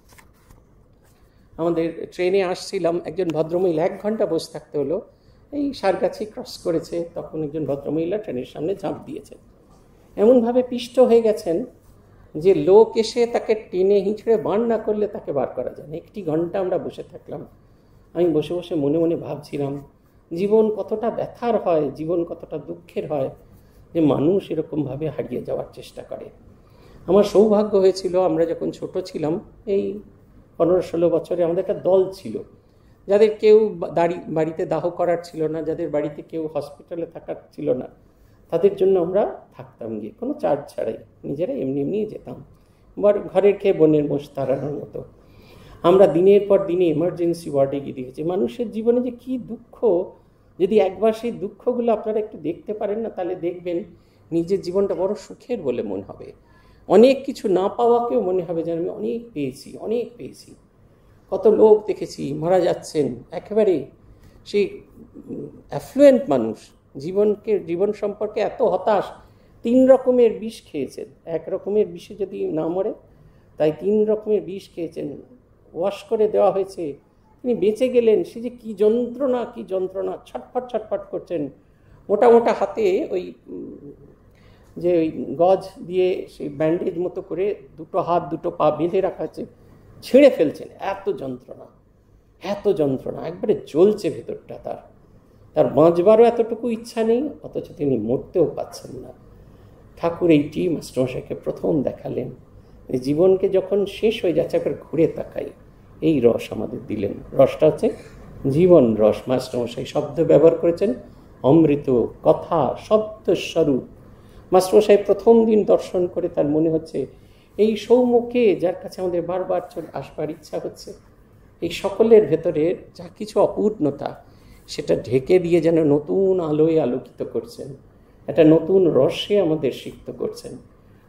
আমাদের ট্রেনে আসছিলাম, একজন ভদ্রমহিলা এক ঘন্টা বসে থাকতে হলো, এই সারগাছি ক্রস করেছে, তখন একজন ভদ্রমহিলা ট্রেনের সামনে ঝাঁপ দিয়েছেন। এমনভাবে পিষ্ট হয়ে গেছেন যে লোক এসে তাকে টেনে হিঁচড়ে বার না করলে তাকে বার করা যায় না। একটি ঘন্টা আমরা বসে থাকলাম। আমি বসে বসে মনে মনে ভাবছিলাম জীবন কতটা ব্যথার হয়, জীবন কতটা দুঃখের হয় যে মানুষ এরকমভাবে হারিয়ে যাওয়ার চেষ্টা করে। আমার সৌভাগ্য হয়েছিল, আমরা যখন ছোট ছিলাম, এই পনেরো ষোলো বছরে আমাদের একটা দল ছিল, যাদের কেউ দাড়ি বাড়িতে দাহ করার ছিল না, যাদের বাড়িতে কেউ হসপিটালে থাকার ছিল না, তাদের জন্য আমরা থাকতাম গিয়ে কোনো চার্জ ছাড়াই, নিজেরা এমনি এমনি যেতাম, ঘরের খেয়ে বোনের মোষ তাড়ানোর মতো। আমরা দিনের পর দিনে এমার্জেন্সি ওয়ার্ডে গিয়ে দেখেছি মানুষের জীবনে যে কী দুঃখ। যদি একবার সেই দুঃখগুলো আপনারা একটু দেখতে পারেন না, তাহলে দেখবেন নিজের জীবনটা বড় সুখের বলে মনে হবে। অনেক কিছু না পাওয়াকেও মনে হবে যে আমি অনেক পেয়েছি, অনেক পেয়েছি। কত লোক দেখেছি মারা যাচ্ছেন, একেবারে সেই অ্যাফ্লুয়েন্ট মানুষ, জীবনকে জীবন সম্পর্কে এত হতাশ, তিন রকমের বিষ খেয়েছেন। এক রকমের বিষে যদি না মরে, তাই তিন রকমের বিষ খেয়েছেন, ওয়াশ করে দেওয়া হয়েছে, তিনি বেঁচে গেলেন। সে যে কী যন্ত্রণা, কী যন্ত্রণা, ছটফট ছটফট করছেন। মোটা মোটা হাতে ওই যে ওই গজ দিয়ে সেই ব্যান্ডেজ মতো করে দুটো হাত দুটো পা বেঁধে রাখা আছে, ছিঁড়ে ফেলছেন। এত যন্ত্রণা, এত যন্ত্রণা, একবারে জ্বলছে ভেতরটা তার। তার বাঁচবারও এতটুকু ইচ্ছা নেই, অথচ তিনি মরতেও পাচ্ছেন না। ঠাকুর এইটি মাস্টারমশাইকে প্রথম দেখালেন। এই জীবনকে যখন শেষ হয়ে যাচ্ছে, একবার ঘুরে তাকাই, এই রস আমাদের দিলেন। রসটা হচ্ছে জীবন রস। মাস্টারমশাই শব্দ ব্যবহার করেছেন অমৃত, কথা, শব্দস্বরূপ। মাস্টারমশাই প্রথম দিন দর্শন করে তার মনে হচ্ছে এই সৌমুখে যার কাছে আমাদের বারবার চলে আসবার ইচ্ছা হচ্ছে, এই সকলের ভেতরে যা কিছু অপূর্ণতা, সেটা ঢেকে দিয়ে যেন নতুন আলোয় আলোকিত করছেন, একটা নতুন রসে আমাদের সিক্ত করছেন।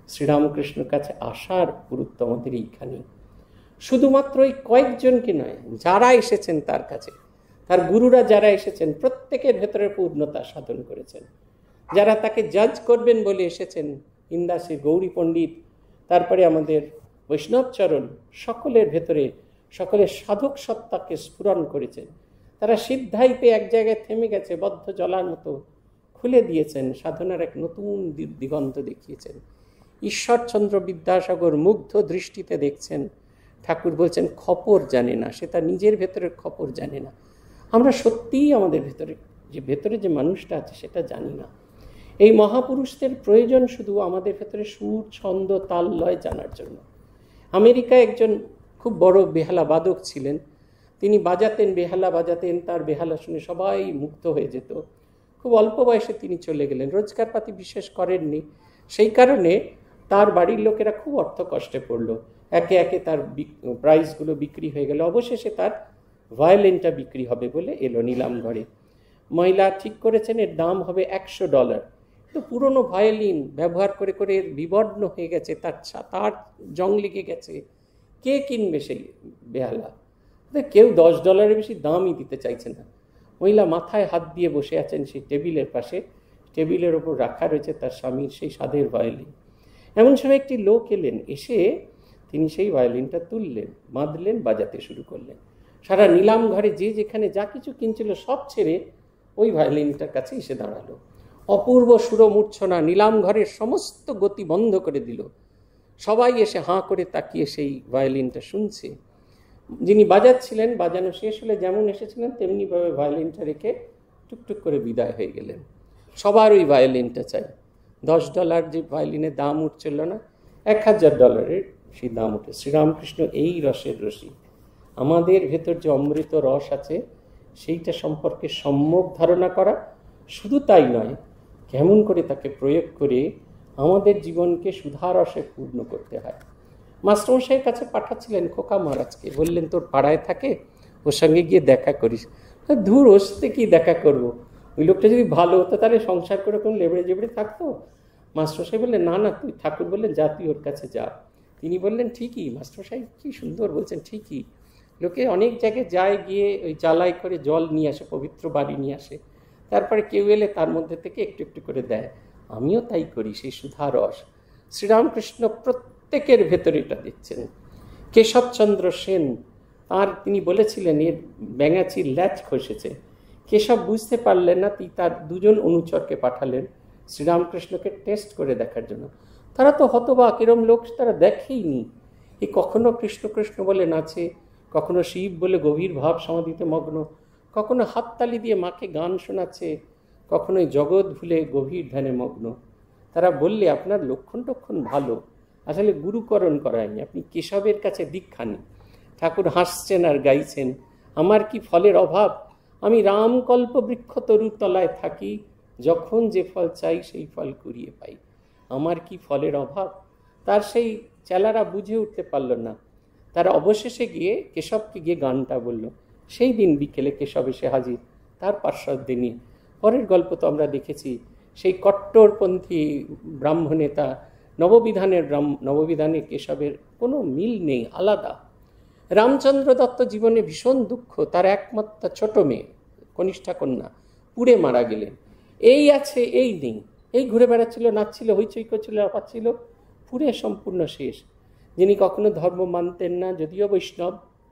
শ্রীরামকৃষ্ণের কাছে আসার গুরুত্ব আমাদের এইখানেই। শুধুমাত্র ওই কয়েকজনকে নয়, যারা এসেছেন তার কাছে, তার গুরুরা যারা এসেছেন, প্রত্যেকের ভেতরে পূর্ণতা সাধন করেছেন। যারা তাকে জাজ করবেন বলে এসেছেন, ইন্দাসের গৌরী পণ্ডিত, তারপরে আমাদের বৈষ্ণবচরণ, সকলের ভেতরে সকলের সাধক সত্তাকে স্ফুরণ করেছেন। তারা সিদ্ধাই পেয়ে এক জায়গায় থেমে গেছে, বদ্ধ জলার মতো খুলে দিয়েছেন, সাধনার এক নতুন দিগন্ত দেখিয়েছেন। ঈশ্বরচন্দ্র বিদ্যাসাগর মুগ্ধ দৃষ্টিতে দেখছেন, ঠাকুর বলছেন খপর জানে না, সে তার নিজের ভেতরের খপর জানে না। আমরা সত্যিই আমাদের ভেতরে যে ভেতরে যে মানুষটা আছে সেটা জানি না। এই মহাপুরুষদের প্রয়োজন শুধু আমাদের ভেতরে সুর, ছন্দ, তাল, লয় জানার জন্য। আমেরিকায় একজন খুব বড় বেহালা বাদক ছিলেন, তিনি বাজাতেন, বেহালা বাজাতেন, তার বেহালা শুনে সবাই মুগ্ধ হয়ে যেত। খুব অল্প বয়সে তিনি চলে গেলেন, রোজগারপাতি বিশেষ করেননি, সেই কারণে তার বাড়ির লোকেরা খুব অর্থ কষ্টে পড়লো। একে একে তার প্রাইজগুলো বিক্রি হয়ে গেল। অবশেষে তার ভায়োলিনটা বিক্রি হবে বলে এলো নিলাম ঘরে। মহিলা ঠিক করেছেন এর দাম হবে একশো ডলার। তো পুরনো ভায়োলিন ব্যবহার করে করে বিবর্ণ হয়ে গেছে, তার তার জং লেগে গেছে, কে কিনবে সেই বেহালা? কেউ দশ ডলারের বেশি দামই দিতে চাইছে না। মহিলা মাথায় হাত দিয়ে বসে আছেন সেই টেবিলের পাশে, টেবিলের ওপর রাখা রয়েছে তার স্বামীর সেই স্বাদের ভায়োলিন। এমন সময় একটি লোক এলেন, এসে তিনি সেই ভায়োলিনটা তুললেন, বাঁধলেন, বাজাতে শুরু করলেন। সারা নিলাম ঘরে যে যেখানে যা কিছু কিনছিল সব ছেড়ে ওই ভায়োলিনটার কাছে এসে দাঁড়ালো। অপূর্ব সুরমূর্ছনা নিলাম ঘরের সমস্ত গতি বন্ধ করে দিল। সবাই এসে হাঁ করে তাকিয়ে সেই ভায়োলিনটা শুনছে। যিনি বাজাচ্ছিলেন, বাজানো শেষ হলে যেমন এসেছিলেন তেমনিভাবে ভায়োলিনটা রেখে টুকটুক করে বিদায় হয়ে গেলেন। সবার ওই ভায়োলিনটা চাই। দশ ডলার যে ভায়োলিনের দাম উঠছিল না, এক হাজার ডলারের সেই দাম উঠে। শ্রীরামকৃষ্ণ এই রসের রসিক। আমাদের ভেতর যে অমৃত রস আছে সেইটা সম্পর্কে সম্যক ধারণা করা, শুধু তাই নয়, কেমন করে তাকে প্রয়োগ করে আমাদের জীবনকে সুধারসে পূর্ণ করতে হয়। মাস্টারমশাইয়ের কাছে পাঠাচ্ছিলেন খোকা মহারাজকে, বললেন তোর পাড়ায় থাকে, ওর সঙ্গে গিয়ে দেখা করিস। ধুর, ওসতে কি দেখা করব, ওই লোকটা যদি ভালো হতো তাহলে সংসার করে কোন লেবড়ে জেবড়ে থাকতো। মাস্টারমশাই বললেন না না, তুই ঠাকুর বললেন যা, তুই ওর কাছে যা। তিনি বললেন ঠিকই। মাস্টারমশাই কি সুন্দর বলছেন, ঠিকই। লোকে অনেক জায়গায় যায়, গিয়ে ওই জ্বালাই করে জল নিয়ে আসে, পবিত্র বাড়ি নিয়ে আসে, তারপরে কেউ এলে তার মধ্যে থেকে একটু একটু করে দেয়। আমিও তাই করি, সেই সুধারস। শ্রীরামকৃষ্ণ প্রত্যেকের ভেতরে এটা দিচ্ছেন। কেশবচন্দ্র সেন, তার তিনি বলেছিলেন এর ব্যাঙাচির ল্যাচ খসেছে। কেশব বুঝতে পারলেন না, তিনি তার দুজন অনুচরকে পাঠালেন শ্রীরামকৃষ্ণকে টেস্ট করে দেখার জন্য। তারা তো হতবাক, এরম লোক তারা দেখেইনি। এই কখনো কৃষ্ণ কৃষ্ণ বলে নাচে, কখনো শিব বলে গভীর ভাব সমাধিতে মগ্ন, কখনো হাততালি দিয়ে মাকে গান শোনাচ্ছে, কখনো জগৎ ভুলে গভীর ধ্যানে মগ্ন। তারা বললে আপনার লক্ষণ টক্ষণ ভালো, আসলে গুরুকরণ করায়নি, আপনি কেশবের কাছে দীক্ষা নিন। ঠাকুর হাসছেন আর গাইছেন, আমার কি ফলের অভাব, আমি রামকল্প বৃক্ষ তরুর তলায় থাকি, যখন যে ফল চাই সেই ফল কুড়িয়ে পাই। আমার কি ফলের অভাব? তার সেই চেলারা বুঝে উঠতে পারল না। তারা অবশেষে গিয়ে কেশবকে গিয়ে গানটা বলল। সেই দিন বিকেলে কেশব এসে হাজির তার পার্শ্বদ্যে নিয়ে। পরের গল্প তো আমরা দেখেছি, সেই কট্টরপন্থী ব্রাহ্ম নেতা নববিধানের ব্রাহ্ম নববিধানে কেশবের কোনো মিল নেই, আলাদা। রামচন্দ্র দত্ত জীবনে ভীষণ দুঃখ, তার একমাত্র ছোট মেয়ে কনিষ্ঠা কন্যা পুড়ে মারা গেলেন। এই আছে এই নেই, এই ঘুরে বেড়াচ্ছিল, নাচছিল, হইচই করছিল, পাচ্ছিল, পুড়ে সম্পূর্ণ শেষ। যিনি কখনো ধর্ম মানতেন না, যদিও বৈষ্ণব,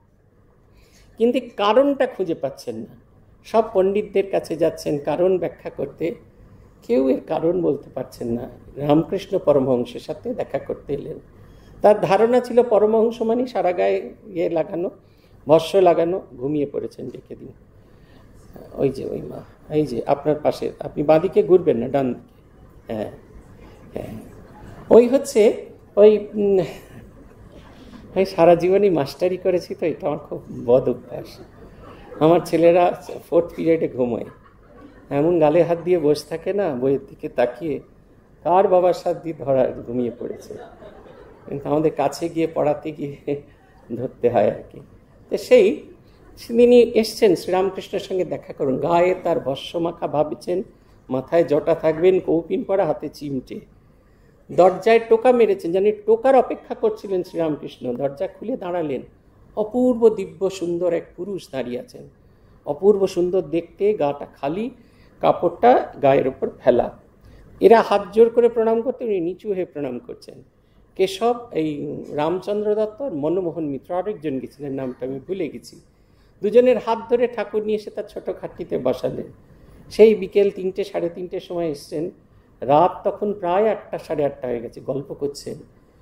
কিন্তু কারণটা খুঁজে পাচ্ছেন না। সব পণ্ডিতদের কাছে যাচ্ছেন কারণ ব্যাখ্যা করতে, কেউ এর কারণ বলতে পারছেন না। রামকৃষ্ণ পরমহংসের সাথে দেখা করতে এলেন। তার ধারণা ছিল পরমহংস মানে সারা গায়ে ইয়ে লাগানো, ভস্য লাগানো, ঘুমিয়ে পড়েছেন, ডেকে দিন। ওই যে ওই মা, এই যে আপনার পাশে, আপনি বাঁদিকে ঘুরবেন না, ডান দিকে। হ্যাঁ হ্যাঁ, ওই হচ্ছে ওই সারা জীবনই মাস্টারি করেছি তো, এটা আমার খুব বদ অভ্যাস। আমার ছেলেরা ফোর্থ পিরিয়ডে ঘুমোয়, এমন গালে হাত দিয়ে বসে থাকে না, বইয়ের দিকে তাকিয়ে, কার বাবার সাথ দিয়ে ধরা ঘুমিয়ে পড়েছে। কিন্তু আমাদের কাছে গিয়ে পড়াতে গিয়ে ধরতে হয় আর কি। তো সেই তিনি এসছেন শ্রীরামকৃষ্ণের সঙ্গে দেখা করুন। গায়ে তার ভস্য মাখা ভাবছেন, মাথায় জটা থাকবেন, কৌপিন পরা, হাতে চিমটে। দরজায় টোকা মেরেছেন, জানি টোকার অপেক্ষা করছিলেন শ্রীরামকৃষ্ণ। দরজা খুলে দাঁড়ালেন, অপূর্ব দিব্য সুন্দর এক পুরুষ দাঁড়িয়ে আছেন, অপূর্ব সুন্দর দেখতে, গাটা খালি, কাপড়টা গায়ের ওপর ফেলা। এরা হাত জোর করে প্রণাম করতে, উনি নিচু হয়ে প্রণাম করছেন। কেশব, এই রামচন্দ্র দত্ত আর মনমোহন মিত্র, আরেকজন গেছিলেন, নামটা আমি ভুলে গেছি। দুজনের হাত ধরে ঠাকুর নিয়ে এসে তার ছোটো খাটটিতে বসালেন। সেই বিকেল তিনটে সাড়ে তিনটের সময় এসছেন, রাত তখন প্রায় আটটা সাড়ে আটটা হয়ে গেছে। গল্প করছেন,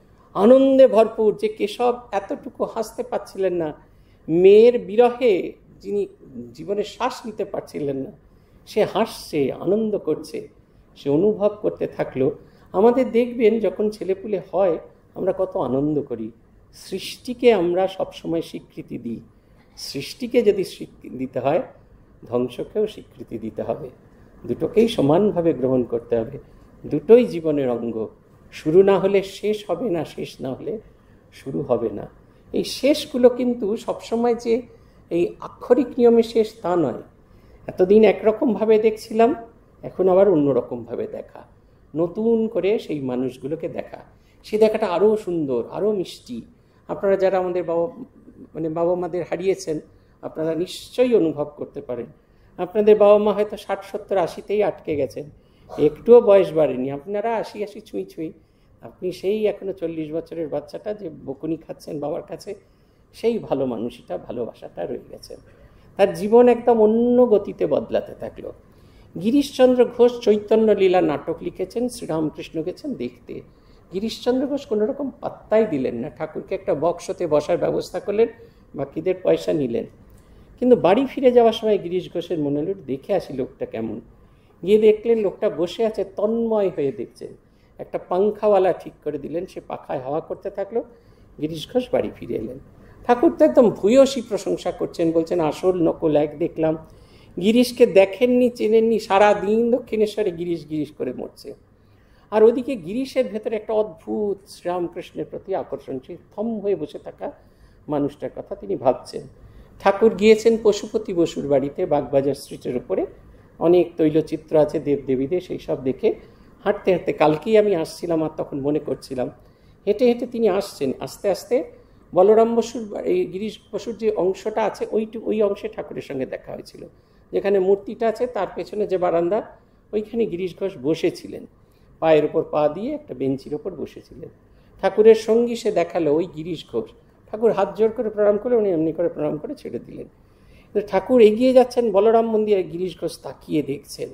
আনন্দে ভরপুর। যে কেশব এতটুকু হাসতে পারছিলেন না, মেয়ের বিরহে যিনি জীবনে শ্বাস নিতে পারছিলেন না, সে হাসছে, আনন্দ করছে, সে অনুভব করতে থাকলো। আমাদের দেখবেন যখন ছেলেপুলে হয় আমরা কত আনন্দ করি। সৃষ্টিকে আমরা সবসময় স্বীকৃতি দিই। সৃষ্টিকে যদি স্বীকৃতি দিতে হয়, ধ্বংসকেও স্বীকৃতি দিতে হবে। দুটোকেই সমানভাবে গ্রহণ করতে হবে। দুটোই জীবনের অঙ্গ। শুরু না হলে শেষ হবে না, শেষ না হলে শুরু হবে না। এই শেষগুলো কিন্তু সবসময় যে এই আক্ষরিক নিয়মে শেষ তা নয়। এতদিন একরকমভাবে দেখছিলাম, এখন আবার অন্যরকমভাবে দেখা, নতুন করে সেই মানুষগুলোকে দেখা। সে দেখাটা আরও সুন্দর, আরও মিষ্টি। আপনারা যারা আমাদের বাবা মানে বাবা মাদের হারিয়েছেন, আপনারা নিশ্চয়ই অনুভব করতে পারেন। আপনাদের বাবা মা হয়তো ষাট সত্তর আশিতেই আটকে গেছেন, একটুও বয়স বাড়েনি। আপনারা আশি আশি ছুঁই ছুঁই, আপনি সেই এখনো চল্লিশ বছরের বাচ্চাটা যে বকুনি খাচ্ছেন বাবার কাছে, সেই ভালো মানুষটা, ভালোবাসাটা রয়ে গেছেন। তার জীবন একদম অন্য গতিতে বদলাতে থাকলো। গিরিশচন্দ্র ঘোষ চৈতন্য লীলা নাটক লিখেছেন, শ্রীরামকৃষ্ণ গেছেন দেখতে। গিরিশচন্দ্র ঘোষ কোনো রকম পাত্তাই দিলেন না, ঠাকুরকে একটা বক্সতে বসার ব্যবস্থা করলেন, বাকিদের পয়সা নিলেন। কিন্তু বাড়ি ফিরে যাওয়ার সময় গিরিশ ঘোষের মনে হল দেখে আসি লোকটা কেমন। গিয়ে দেখলেন লোকটা বসে আছে, তন্ময় হয়ে দেখছেন। একটা পাংখাওয়ালা ঠিক করে দিলেন, সে পাখায় হাওয়া করতে থাকলো। গিরিশ ঘোষ বাড়ি ফিরে এলেন। ঠাকুর তো একদম ভূয়সী প্রশংসা করছেন, বলছেন আসল নকল এক দেখলাম। গিরিশকে দেখেননি, চেনেননি, সারাদিন দক্ষিণেশ্বরে গিরিশ গিরিশ করে মরছে। আর ওদিকে গিরিশের ভেতরে একটা অদ্ভুত শ্রীরামকৃষ্ণের প্রতি আকর্ষণ। সেই থম হয়ে বসে থাকা মানুষটার কথা তিনি ভাবছেন। ঠাকুর গিয়েছেন পশুপতি বসুর বাড়িতে, বাগবাজার স্ট্রিটের উপরে অনেক তৈলচিত্র আছে দেবদেবীদের, সেই সব দেখে হাঁটতে হাঁটতে, কালকেই আমি আসছিলাম আর তখন মনে করছিলাম, হেঁটে হেঁটে তিনি আসছেন। আস্তে আস্তে বলরাম বসুর, এই গিরিশ বসুর যে অংশটা আছে ওইটু ওই অংশে ঠাকুরের সঙ্গে দেখা হয়েছিল। যেখানে মূর্তিটা আছে তার পেছনে যে বারান্দা, ওইখানে গিরিশ ঘোষ বসেছিলেন, পায়ের ওপর পা দিয়ে একটা বেঞ্চির ওপর বসেছিলেন। ঠাকুরের সঙ্গী সে দেখালো ওই গিরিশ ঘোষ। ঠাকুর হাত জোর করে প্রণাম করে, উনি এমনি করে প্রণাম করে ছেড়ে দিলেন। ঠাকুর এগিয়ে যাচ্ছেন বলরাম মন্দিরে, গিরিশ ঘোষ তাকিয়ে দেখছেন।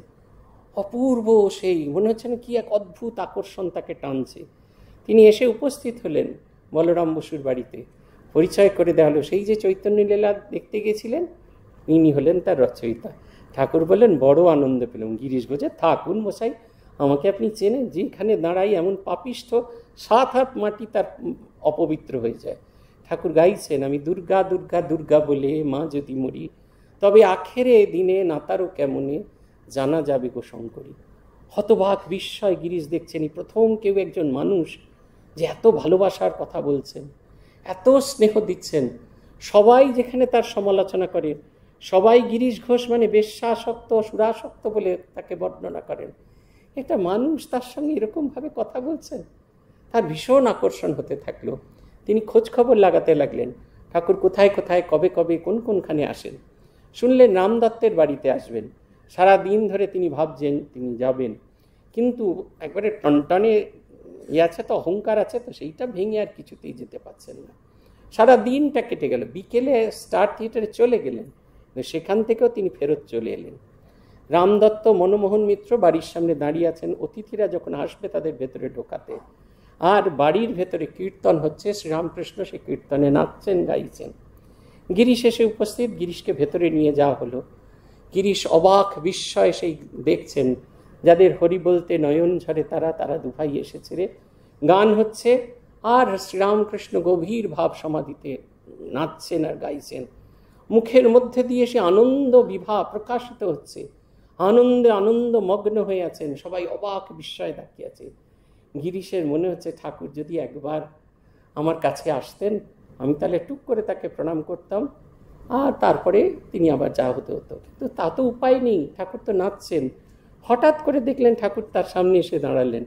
অপূর্ব সেই, মনে হচ্ছে না কি এক অদ্ভুত আকর্ষণ তাকে টানছে। তিনি এসে উপস্থিত হলেন বলরাম বসুর বাড়িতে। পরিচয় করে দেওয়া হলো, সেই যে চৈতন্য লীলা দেখতে গেছিলেন ইনি হলেন তার রচয়িতা। ঠাকুর বললেন বড় আনন্দ পেলাম। গিরিশ ঘোষ, থাকুন মশাই, আমাকে আপনি চেনেন? যেখানে দাঁড়াই এমন পাপিষ্ঠ, সাত হাত মাটি তার অপবিত্র হয়ে যায়। ঠাকুর গাইছেন, আমি দুর্গা দুর্গা দুর্গা বলে মা যদি মরি, তবে আখেরে দিনে নাতারও কেমনে জানা যাবে গো শঙ্করী। হতবাক বিস্ময় গিরিশ দেখছেন, প্রথম কেউ একজন মানুষ যে এত ভালোবাসার কথা বলছেন, এত স্নেহ দিচ্ছেন। সবাই যেখানে তার সমালোচনা করে, সবাই গিরিশ ঘোষ মানে বেশ্যাসক্ত, সুরাসক্ত বলে তাকে বর্ণনা করেন, একটা মানুষ তার সঙ্গে এরকমভাবে কথা বলছেন, তার ভীষণ আকর্ষণ হতে থাকলো। তিনি খোঁজ খবর লাগাতে লাগলেন, ঠাকুর কোথায় কোথায় কবে কবে কোন কোনখানে আসেন। শুনলেন রামদত্তের বাড়িতে আসবেন। সারা দিন ধরে তিনি ভাবছেন তিনি যাবেন, কিন্তু একবারে টনটনে ইয়ে আছে তো, অহংকার আছে তো, সেইটা ভেঙে আর কিছুতেই যেতে পারছেন না। সারা দিনটা কেটে গেল। বিকেলে স্টার থিয়েটারে চলে গেলেন, সেখান থেকেও তিনি ফেরত চলে এলেন। রামদত্ত, মনমোহন মিত্র বাড়ির সামনে দাঁড়িয়ে আছেন, অতিথিরা যখন আসবে তাদের ভেতরে ঢোকাতে। আর বাড়ির ভেতরে কীর্তন হচ্ছে, শ্রীরামকৃষ্ণ সে কীর্তনে নাচছেন, গাইছেন। গিরিশ এসে উপস্থিত, গিরিশকে ভেতরে নিয়ে যাওয়া হলো। গিরিশ অবাক বিস্ময় সেই দেখছেন, যাদের হরি বলতে নয়ন ঝরে তারা, তারা দুভাই এসেছে রে, গান হচ্ছে। আর শ্রীরামকৃষ্ণ গভীর ভাব সমাধিতে নাচছেন আর গাইছেন। মুখের মধ্যে দিয়ে সে আনন্দ বিভা প্রকাশিত হচ্ছে, আনন্দে আনন্দ মগ্ন হয়ে আছেন, সবাই অবাক বিস্ময় তাকিয়ে আছে। গিরিশের মনে হচ্ছে ঠাকুর যদি একবার আমার কাছে আসতেন, আমি তাহলে টুক করে তাকে প্রণাম করতাম, আর তারপরে তিনি আবার যা হতে হতো। কিন্তু তা তো উপায় নেই, ঠাকুর তো নাচছেন। হঠাৎ করে দেখলেন ঠাকুর তার সামনে এসে দাঁড়ালেন।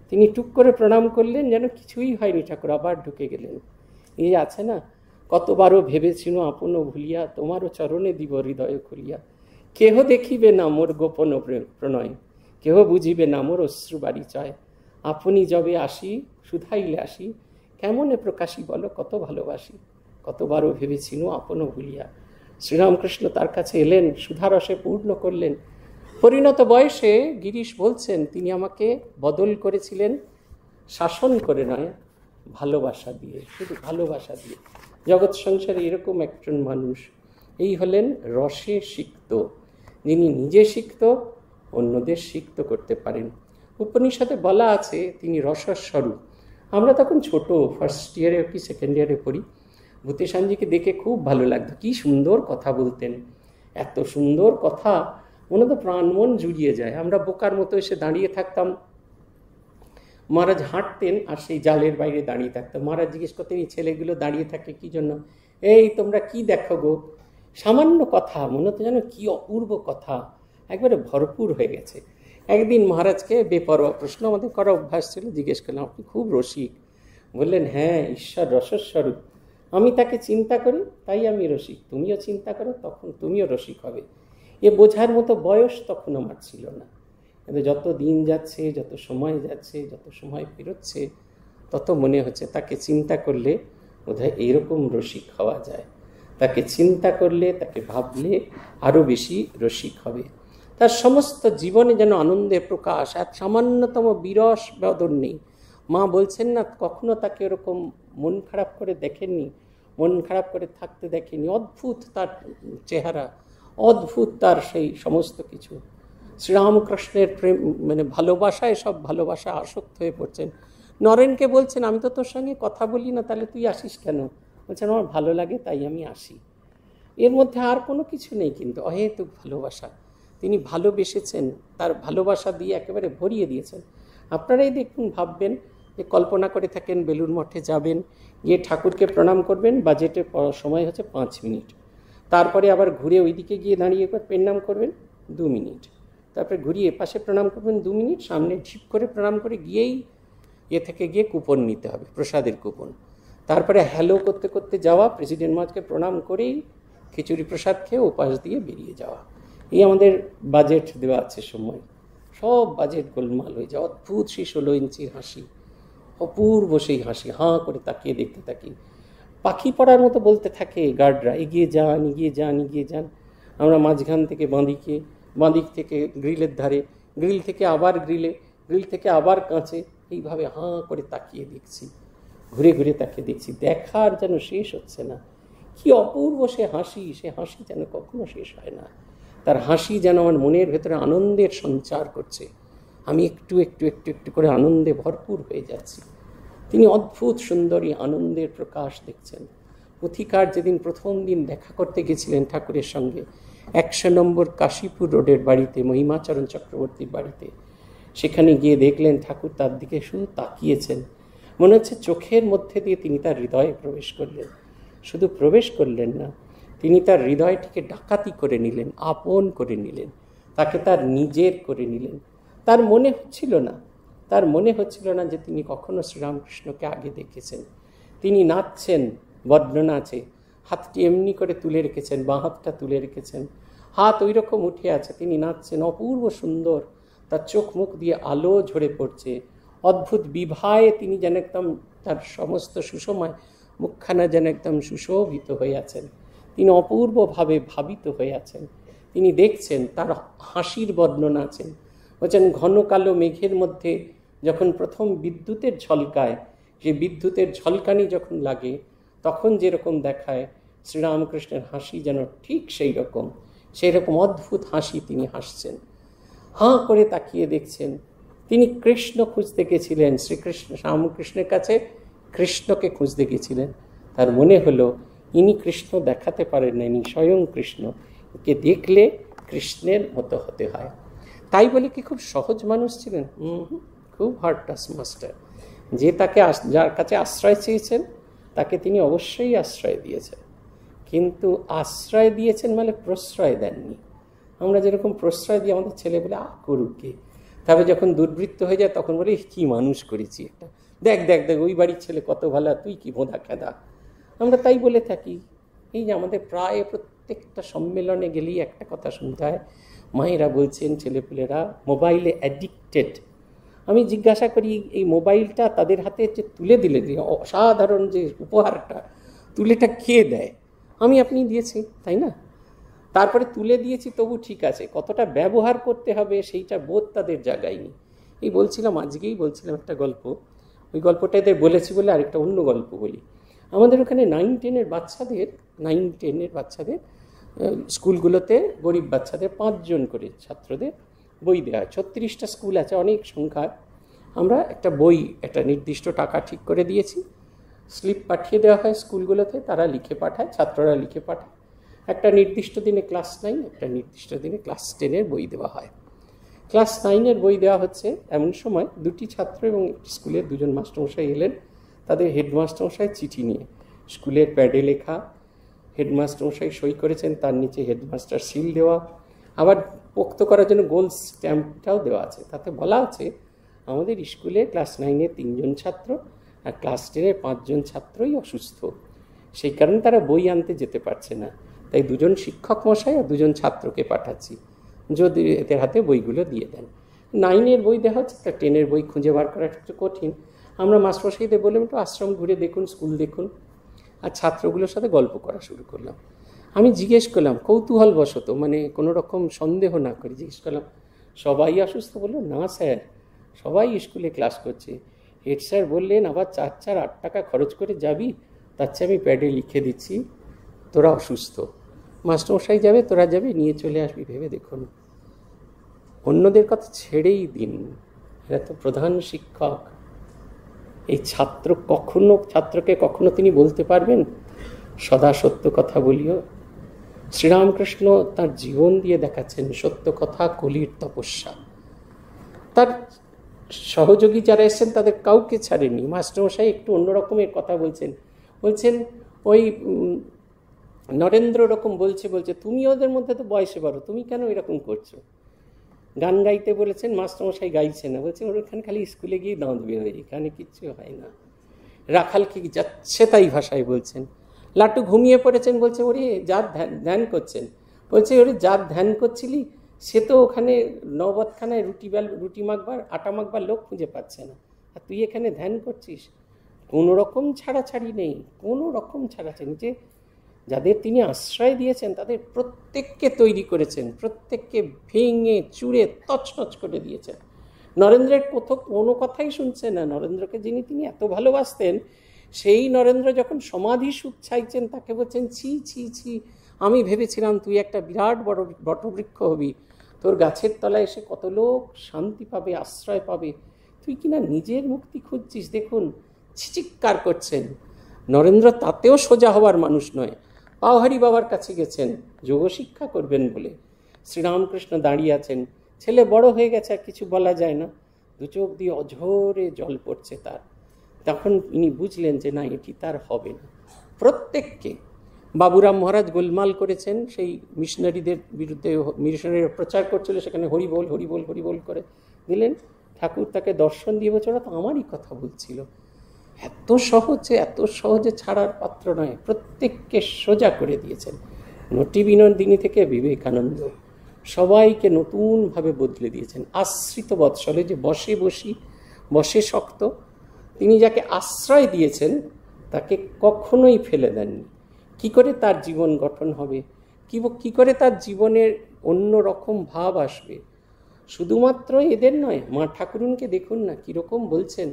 তিনি টুক করে প্রণাম করলেন, যেন কিছুই হয়নি, ঠাকুর আবার ঢুকে গেলেন। এই আছে না, কতবারও ভেবেছিল আপন ভুলিয়া, তোমারও চরণে দিব হৃদয় খুলিয়া, কেহ দেখিবে না মোর গোপন প্রণয়, কেহ বুঝিবে না মোর অশ্রু বাড়ি চায়, আপনি যবে আসি শুধাইলে আসি, কেমনে প্রকাশী বলো কত ভালোবাসি, কতবারও ভেবেছিল আপন ভুলিয়া। শ্রীরামকৃষ্ণ তার কাছে এলেন, সুধারসে পূর্ণ করলেন। পরিণত বয়সে গিরিশ বলছেন, তিনি আমাকে বদল করেছিলেন শাসন করে নয়, ভালোবাসা দিয়ে, শুধু ভালোবাসা দিয়ে। জগৎ সংসারে এরকম একজন মানুষ, এই হলেন রসে সিক্ত, যিনি নিজে সিক্ত, অন্যদের সিক্ত করতে পারেন। উপনিষদে বলা আছে তিনি রসস্বরূপ। আমরা তখন ছোট, ফার্স্ট ইয়ারে কি সেকেন্ড ইয়ারে পড়ি, ভূতেশানজিকে দেখে খুব ভালো লাগতো, কি সুন্দর কথা বলতেন, এত সুন্দর কথা, মনে তো প্রাণ মন জুড়িয়ে যায়। আমরা বোকার মতো এসে দাঁড়িয়ে থাকতাম, মহারাজ হাঁটতেন আর সেই জালের বাইরে দাঁড়িয়ে থাকতাম। মহারাজ জিজ্ঞেস করতেন, এই ছেলেগুলো দাঁড়িয়ে থাকে কি জন্য? এই তোমরা কি দেখো গো? সামান্য কথা, মনে তো যেন কি অপূর্ব কথা, একবারে ভরপুর হয়ে গেছে। একদিন মহারাজকে বেপরোয়া প্রশ্ন আমাদের করা অভ্যাস ছিল, জিজ্ঞেস করলাম, আপনি খুব রসিক? বললেন, হ্যাঁ, ঈশ্বর রসস্বরূপ, আমি তাকে চিন্তা করি তাই আমি রসিক, তুমিও চিন্তা করো তখন তুমিও রসিক হবে। এ বোঝার মতো বয়স তখন আমার ছিল না, কিন্তু যত দিন যাচ্ছে, যত সময় যাচ্ছে, যত সময় পেরোচ্ছে, তত মনে হচ্ছে তাকে চিন্তা করলে বোধহয় এইরকম রসিক হওয়া যায়, তাকে চিন্তা করলে, তাকে ভাবলে আরও বেশি রসিক হবে। তার সমস্ত জীবনে যেন আনন্দের প্রকাশ, এক সামান্যতম বিরস বদন নেই। মা বলছেন না, কখনো তাকে ওরকম মন খারাপ করে দেখেননি, মন খারাপ করে থাকতে দেখেনি। অদ্ভুত তার চেহারা, অদ্ভুত তার সেই সমস্ত কিছু। শ্রীরামকৃষ্ণের প্রেম মানে ভালোবাসায়, সব ভালোবাসা আসক্ত হয়ে পড়ছেন। নরেনকে বলছেন, আমি তো তোর সঙ্গে কথা বলি না, তাহলে তুই আসিস কেন? বলছেন, আমার ভালো লাগে তাই আমি আসি। এর মধ্যে আর কোনো কিছু নেই, কিন্তু অহেতুক ভালোবাসা। তিনি ভালোবেসেছেন, তার ভালোবাসা দিয়ে একেবারে ভরিয়ে দিয়েছেন। আপনারাই দেখুন, ভাববেন যে কল্পনা করে থাকেন বেলুড় মঠে যাবেন, গিয়ে ঠাকুরকে প্রণাম করবেন, বাজেটে সময় হচ্ছে পাঁচ মিনিট, তারপরে আবার ঘুরে ওইদিকে গিয়ে দাঁড়িয়ে প্রণাম করবেন দু মিনিট, তারপরে ঘুরিয়ে পাশে প্রণাম করবেন দু মিনিট, সামনে ঝিপ করে প্রণাম করে গিয়েই এ থেকে গিয়ে কুপন নিতে হবে, প্রসাদের কুপন। তারপরে হ্যালো করতে করতে যাওয়া, প্রেসিডেন্ট মহারাজকে প্রণাম করেই খিচুড়ি প্রসাদ খেয়ে উপাস দিয়ে বেরিয়ে যাওয়া। এই আমাদের বাজেট দেওয়া আছে সময়, সব বাজেট গোলমাল হয়ে যায়। অদ্ভুত সেই ষোলো ইঞ্চির হাসি, অপূর্ব সেই হাসি, হাঁ করে তাকিয়ে দেখতে থাকি। পাখি পড়ার মতো বলতে থাকে গার্ডরা, এগিয়ে যান, এগিয়ে যান, এগিয়ে যান। আমরা মাঝখান থেকে বাঁদিকে, বাঁদিক থেকে গ্রিলের ধারে, গ্রিল থেকে আবার গ্রিলে, গ্রিল থেকে আবার কাঁচে, এইভাবে হাঁ করে তাকিয়ে দেখছি, ঘুরে ঘুরে তাকিয়ে দেখছি, দেখার যেন শেষ হচ্ছে না। কি অপূর্ব সে হাসি, সে হাসি যেন কখনো শেষ হয় না। তার হাসি যেন আমার মনের ভেতরে আনন্দের সঞ্চার করছে, আমি একটু একটু একটু একটু করে আনন্দে ভরপুর হয়ে যাচ্ছি। তিনি অদ্ভুত সুন্দরী আনন্দের প্রকাশ দেখছেন। পথিকার যেদিন প্রথম দিন দেখা করতে গেছিলেন ঠাকুরের সঙ্গে, একশো নম্বর কাশীপুর রোডের বাড়িতে, মহিমাচরণ চক্রবর্তীর বাড়িতে, সেখানে গিয়ে দেখলেন ঠাকুর তার দিকে শুধু তাকিয়েছেন। মনে হচ্ছে চোখের মধ্যে দিয়ে তিনি তার হৃদয়ে প্রবেশ করলেন। শুধু প্রবেশ করলেন না, তিনি তার হৃদয়টিকে ডাকাতি করে নিলেন, আপন করে নিলেন, তাকে তার নিজের করে নিলেন। তার মনে হচ্ছিল না, তার মনে হচ্ছিল না যে তিনি কখনো শ্রীরামকৃষ্ণকে আগে দেখেছেন। তিনি নাচছেন, বর্ণনাচে, হাতটি এমনি করে তুলে রেখেছেন, বাঁ হাতটা তুলে রেখেছেন, হাত ওই রকম উঠে আছে, তিনি নাচছেন, অপূর্ব সুন্দর, তার চোখ মুখ দিয়ে আলো ঝরে পড়ছে, অদ্ভুত বিভায়ে তিনি যেন একদম তার সমস্ত সুষময় মুখখানা যেন একদম সুশোভিত হয়ে আছেন, তিনি অপূর্বভাবে ভাবিত হয়ে আছেন। তিনি দেখছেন, তার হাসির বর্ণনা আছেন, বলছেন ঘন কালো মেঘের মধ্যে যখন প্রথম বিদ্যুতের ঝলকায়, যে বিদ্যুতের ঝলকানি যখন লাগে তখন যেরকম দেখায়, শ্রীরামকৃষ্ণের হাসি যেন ঠিক সেই রকম, সেই রকম অদ্ভুত হাসি তিনি হাসছেন, হাঁ করে তাকিয়ে দেখছেন। তিনি কৃষ্ণ খুঁজতে গেছিলেন, শ্রীকৃষ্ণ রামকৃষ্ণের কাছে কৃষ্ণকে খুঁজতে গেছিলেন। তার মনে হলো ইনি কৃষ্ণ দেখাতে পারেন না, ইনি স্বয়ং কৃষ্ণ, কে দেখলে কৃষ্ণের মতো হতে হয়। তাই বলে কি খুব সহজ মানুষ ছিলেন? হুম, খুব হার্ড টাস্ক মাস্টার। যে তাকে, যার কাছে আশ্রয় চেয়েছেন তাকে তিনি অবশ্যই আশ্রয় দিয়েছেন, কিন্তু আশ্রয় দিয়েছেন মানে প্রশ্রয় দেননি। আমরা যেরকম প্রশ্রয় দিই আমাদের ছেলে বলে আ করুক গে, তবে যখন দুর্বৃত্ত হয়ে যায় তখন বলে কি মানুষ করেছি একটা, দেখ দেখ দেখ ওই বাড়ির ছেলে কত ভালো, তুই কি ভোঁদা খেদা। আমরা তাই বলে থাকি। এই যে আমাদের প্রায় প্রত্যেকটা সম্মেলনে গেলেই একটা কথা শুনতে হয়, মায়েরা বলছেন ছেলেপুলেরা মোবাইলে অ্যাডিক্টেড। আমি জিজ্ঞাসা করি এই মোবাইলটা তাদের হাতে যে তুলে দিলে, অসাধারণ যে উপহারটা, তুলেটা কে দেয়? আমি আপনি দিয়েছি, তাই না? তারপরে তুলে দিয়েছি তবু ঠিক আছে, কতটা ব্যবহার করতে হবে সেইটা বোধ তাদের জাগায়নি। এই বলছিলাম, আজকেই বলছিলাম একটা গল্প, ওই গল্পটা এদের বলেছি বলে আরেকটা অন্য গল্প বলি। আমাদের ওখানে নাইন টেনের বাচ্চাদের নাইন টেনের বাচ্চাদের স্কুলগুলোতে গরিব বাচ্চাদের পাঁচজন করে ছাত্রদের বই দেওয়া হয়। ছত্রিশটা স্কুল আছে, অনেক সংখ্যা। আমরা একটা বই, একটা নির্দিষ্ট টাকা ঠিক করে দিয়েছি, স্লিপ পাঠিয়ে দেওয়া হয় স্কুলগুলোতে, তারা লিখে পাঠায়, ছাত্ররা লিখে পাঠায়। একটা নির্দিষ্ট দিনে ক্লাস নাইন, একটা নির্দিষ্ট দিনে ক্লাস টেনের বই দেওয়া হয়। ক্লাস নাইনের বই দেওয়া হচ্ছে এমন সময় দুটি ছাত্র এবং স্কুলের দুজন মাস্টারমশাই এলেন, তাদের হেডমাস্টারমশাই চিঠি নিয়ে। স্কুলের প্যাডে লেখা, হেডমাস্টারমশাই সই করেছেন, তার নিচে হেডমাস্টার সিল দেওয়া, আবার পোক্ত করার জন্য গোল স্ট্যাম্পটাও দেওয়া আছে। তাতে বলা আছে আমাদের স্কুলে ক্লাস নাইনের তিনজন ছাত্র আর ক্লাস টেনের পাঁচজন ছাত্রই অসুস্থ, সেই কারণে তারা বই আনতে যেতে পারছে না, তাই দুজন শিক্ষক মশাই আর দুজন ছাত্রকে পাঠাচ্ছি, যদি এদের হাতে বইগুলো দিয়ে দেন। নাইনের বই দেওয়া হচ্ছে, তা টেনের বই খুঁজে বার করা একটু কঠিন। আমরা মাস্টারমশাইদের বললাম একটু আশ্রম ঘুরে দেখুন, স্কুল দেখুন, আর ছাত্রগুলোর সাথে গল্প করা শুরু করলাম। আমি জিজ্ঞেস করলাম কৌতূহলবশত, মানে কোনো রকম সন্দেহ না করে জিজ্ঞেস করলাম, সবাই অসুস্থ? বললো না স্যার, সবাই স্কুলে ক্লাস করছে। হেড স্যার বললেন আবার চার চার আট টাকা খরচ করে যাবি, তার চেয়ে আমি প্যাডে লিখে দিচ্ছি তোরা অসুস্থ, মাস্টারমশাই যাবে, তোরা যাবি, নিয়ে চলে আসবি। ভেবে দেখুন, অন্যদের কথা ছেড়েই দিন, এরা তো প্রধান শিক্ষক। এই ছাত্র কখনো, ছাত্রকে কখনো তিনি বলতে পারবেন সদা সত্য কথা বলিও? শ্রীরামকৃষ্ণ তার জীবন দিয়ে দেখাচ্ছেন সত্য কথা কলির তপস্যা। তার সহযোগী যারা এসেছেন তাদের কাউকে ছাড়েনি। মাস্টারমশাই একটু অন্যরকমের কথা বলছেন, বলছেন ওই নরেন্দ্র রকম বলছে বলছে তুমি ওদের মধ্যে তো বয়সে বড়, তুমি কেন এরকম করছো? গান গাইতে বলেছেন, মাস্টারমশাই গাইছে না, বলছেন ওর ওখানে খালি স্কুলে গিয়ে দাঁত বের হয়ে, এখানে কিচ্ছু হয় না। রাখালকে যাচ্ছে তাই ভাষায় বলছেন। লাট্টু ঘুমিয়ে পড়েছেন, বলছে ওরে যার ধ্যান ধ্যান করছেন, বলছে ওরে যার ধ্যান করছিলি সে তো ওখানে নবতখানায় রুটি বেল রুটি মাখবার আটা মাখবার লোক খুঁজে পাচ্ছে না, আর তুই এখানে ধ্যান করছিস। কোনো রকম ছাড়াছাড়ি নেই, কোনো রকম ছাড়াছাড়ি। যে যাদের তিনি আশ্রয় দিয়েছেন তাদের প্রত্যেককে তৈরি করেছেন, প্রত্যেককে ভেঙে চুড়ে তছনছ করে দিয়েছেন। নরেন্দ্রের কোথাও কোনো কথাই শুনছেন না। নরেন্দ্রকে যিনি তিনি এত ভালোবাসতেন, সেই নরেন্দ্র যখন সমাধি সুখ চাইছেন তাকে বলছেন ছি ছি ছি, আমি ভেবেছিলাম তুই একটা বিরাট বড় বটবৃক্ষ হবি, তোর গাছের তলায় এসে কত লোক শান্তি পাবে, আশ্রয় পাবে, তুই কিনা নিজের মুক্তি খুঁজছিস। দেখুন চিৎকার করছেন। নরেন্দ্র তাতেও সোজা হওয়ার মানুষ নয়, পাওহারি বাবার কাছে গেছেন যোগশিক্ষা করবেন বলে। শ্রীরামকৃষ্ণ দাঁড়িয়ে আছেন, ছেলে বড় হয়ে গেছে আর কিছু বলা যায় না, দু চোখ দিয়ে অঝোরে জল পড়ছে তার। তখন ইনি বুঝলেন যে না, এটি তার হবে না। প্রত্যেককে বাবুরাম মহারাজ গোলমাল করেছেন, সেই মিশনারিদের বিরুদ্ধে মিশনারিরা প্রচার করছিল, সেখানে হরিবোল হরিবোল হরিবোল করে দিলেন। ঠাকুর তাকে দর্শন দিয়ে বলছে ওরা তো আমারই কথা বলছিল। এত সহজে এত সহজে ছাড়ার পাত্র নয়, প্রত্যেককে সোজা করে দিয়েছেন। নটি বিনোদিনী থেকে বিবেকানন্দ সবাইকে নতুনভাবে বদলে দিয়েছেন। আশ্রিত বৎসলে, যে বসে বসি বসে শক্ত, তিনি যাকে আশ্রয় দিয়েছেন তাকে কখনোই ফেলে দেননি। কি করে তার জীবন গঠন হবে, কি কি করে তার জীবনের অন্য রকম ভাব আসবে, শুধুমাত্র এদের নয়, মা ঠাকুরুনকে দেখুন না কীরকম বলছেন।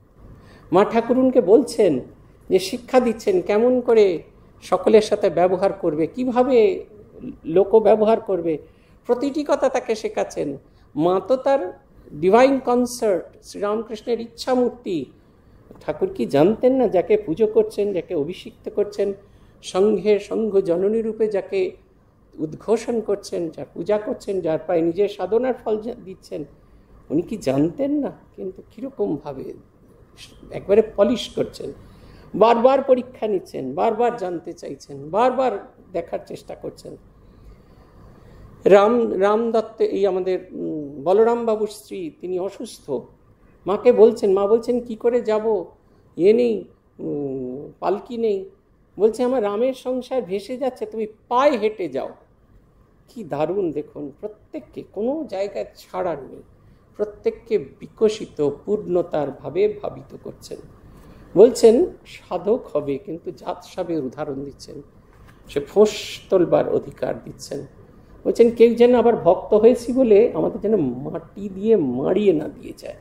মা ঠাকুরুনকে বলছেন যে শিক্ষা দিচ্ছেন কেমন করে সকলের সাথে ব্যবহার করবে, কিভাবে লোক ব্যবহার করবে, প্রতিটি কথা তাকে শেখাচ্ছেন। মা তো তার ডিভাইন কনসার্ট, শ্রীরামকৃষ্ণের ইচ্ছামূর্তি। ঠাকুর কি জানতেন না যাকে পুজো করছেন, যাকে অভিষিক্ত করছেন, সংঘের সংঘ জননী রূপে যাকে উদ্ঘোষণ করছেন, যার পূজা করছেন, যার পায়ে নিজের সাধনার ফল দিচ্ছেন, উনি কি জানতেন না? কিন্তু কীরকমভাবে একবারে পলিশ করছেন, বারবার পরীক্ষা নিচ্ছেন, বারবার জানতে চাইছেন, বারবার দেখার চেষ্টা করছেন। রাম রাম দত্ত, এই আমাদের বলরাম বাবুর স্ত্রী, তিনি অসুস্থ। মাকে বলছেন, মা বলছেন কি করে যাব, এ নেই, পালকি নেই। বলছে আমার রামের সংসার ভেসে যাচ্ছে, তুমি পায়ে হেঁটে যাও। কি দারুণ দেখুন, প্রত্যেককে কোনো জায়গায় ছাড়ার নেই, প্রত্যেককে বিকশিত পূর্ণতার ভাবে ভাবিত করছেন। বলছেন সাধক হবে, কিন্তু জাত সাবের উদাহরণ দিচ্ছেন, সে ফোঁস তোলবার অধিকার দিচ্ছেন। বলছেন কেউ যেন আবার ভক্ত হয়েছি বলে আমাদের যেন মাটি দিয়ে মারিয়ে না দিয়ে যায়।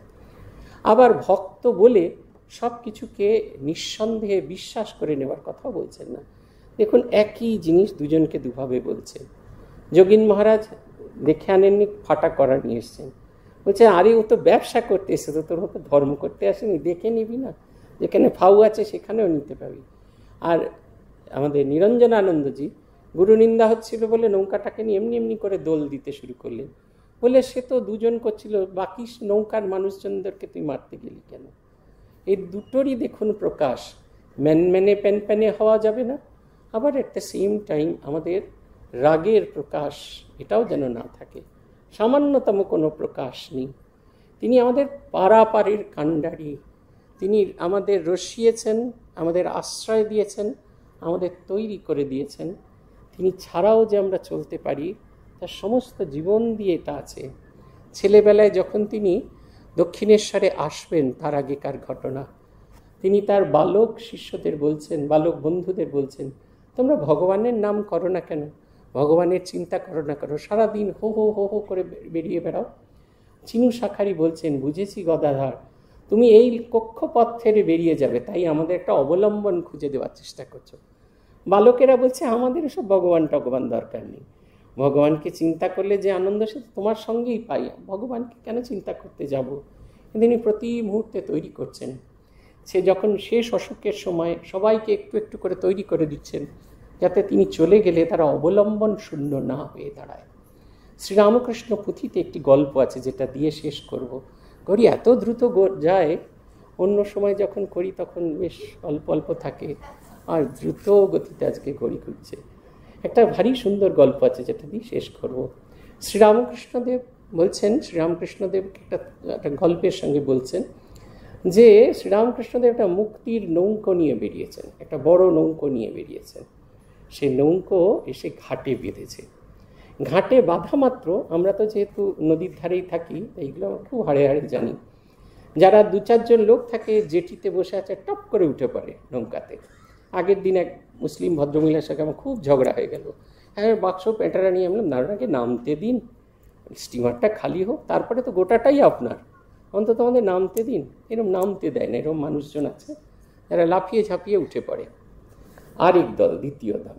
আবার ভক্ত বলে সব কিছুকে নিঃসন্দেহে বিশ্বাস করে নেওয়ার কথা বলছেন না। দেখুন একই জিনিস দুজনকে দুভাবে বলছেন। যোগীন মহারাজ দেখে আনেননি, ফাটা করা নিয়ে এসছেন। বলছে আরে ও তো ব্যবসা করতে এসে, তো তোর মতো ধর্ম করতে আসেনি, দেখে নিবি না, যেখানে ফাউ আছে সেখানেও নিতে পারবি। আর আমাদের নিরঞ্জনানন্দজি গুরু নিন্দা হচ্ছিল বলে নৌকাটাকে নিয়ে এমনি এমনি করে দোল দিতে শুরু করলেন। বলে সে তো দুজন করছিল, বাকি নৌকার মানুষজনদেরকে তুই মারতে গেলি কেন? এই দুটোরই দেখুন প্রকাশ, ম্যানম্যানে প্যান প্যানে হওয়া যাবে না, আবার এট দ্য সেম টাইম আমাদের রাগের প্রকাশ এটাও যেন না থাকে, সামান্যতম কোনো প্রকাশ নেই। তিনি আমাদের পারাপারের কাণ্ডারি, তিনি আমাদের রসিয়েছেন, আমাদের আশ্রয় দিয়েছেন, আমাদের তৈরি করে দিয়েছেন। তিনি ছাড়াও যে আমরা চলতে পারি তার সমস্ত জীবন দিয়ে এটা আছে। ছেলেবেলায় যখন তিনি দক্ষিণেশ্বরে আসবেন তার আগেকার ঘটনা, তিনি তার বালক শিষ্যদের বলছেন, বালক বন্ধুদের বলছেন, তোমরা ভগবানের নাম করো না কেন, ভগবানের চিন্তা করো না কেন, সারাদিন হো হো হো হো করে বেরিয়ে বেড়াও। চিনু শাখারি বলছেন, বুঝেছি গদাধর, তুমি এই কক্ষপথ ছেড়ে বেরিয়ে যাবে, তাই আমাদের একটা অবলম্বন খুঁজে দেওয়ার চেষ্টা করছো। বালকেরা বলছে আমাদের এসব ভগবান টগবান দরকার নেই, ভগবানকে চিন্তা করলে যে আনন্দ সে তোমার সঙ্গেই পাই, ভগবানকে কেন চিন্তা করতে যাব। তিনি প্রতি মুহূর্তে তৈরি করছেন। সে যখন শেষ অসুখের সময় সবাইকে একটু একটু করে তৈরি করে দিচ্ছেন, যাতে তিনি চলে গেলে তারা অবলম্বন শূন্য না হয়ে দাঁড়ায়। শ্রীরামকৃষ্ণ পুঁথিতে একটি গল্প আছে যেটা দিয়ে শেষ করব। করি এত দ্রুত যায়, অন্য সময় যখন করি তখন বেশ অল্প অল্প থাকে, আর দ্রুত গতিতে আজকে ঘড়ি ঘুরছে। একটা ভারী সুন্দর গল্প আছে যেটা দিয়ে শেষ করব। শ্রীরামকৃষ্ণদেব বলছেন, শ্রীরামকৃষ্ণদেব একটা একটা গল্পের সঙ্গে বলছেন যে শ্রীরামকৃষ্ণদেব একটা মুক্তির নৌকো নিয়ে বেরিয়েছেন, একটা বড় নৌকো নিয়ে বেরিয়েছেন। সেই নৌকো এসে ঘাটে বেঁধেছে। ঘাটে বাঁধা মাত্র, আমরা তো যেহেতু নদীর ধারেই থাকি এইগুলো আমরা খুব হাড়ে হাড়ে জানি, যারা দু চারজন লোক থাকে জেটিতে বসে আছে টপ করে উঠে পড়ে নৌকাতে। আগের দিন এক মুসলিম ভদ্রমহিলার সঙ্গে আমার খুব ঝগড়া হয়ে গেল। হ্যাঁ বাক্স প্যাঁটারা নিয়ে আমরা নাড়াকে নামতে দিন, স্টিমারটা খালি হোক, তারপরে তো গোটাটাই আপনার, অন্তত আমাদের নামতে দিন। এরকম নামতে দেয় না, এরকম মানুষজন আছে যারা লাফিয়ে ঝাঁপিয়ে উঠে পড়ে। আরেক দল, দ্বিতীয় দল,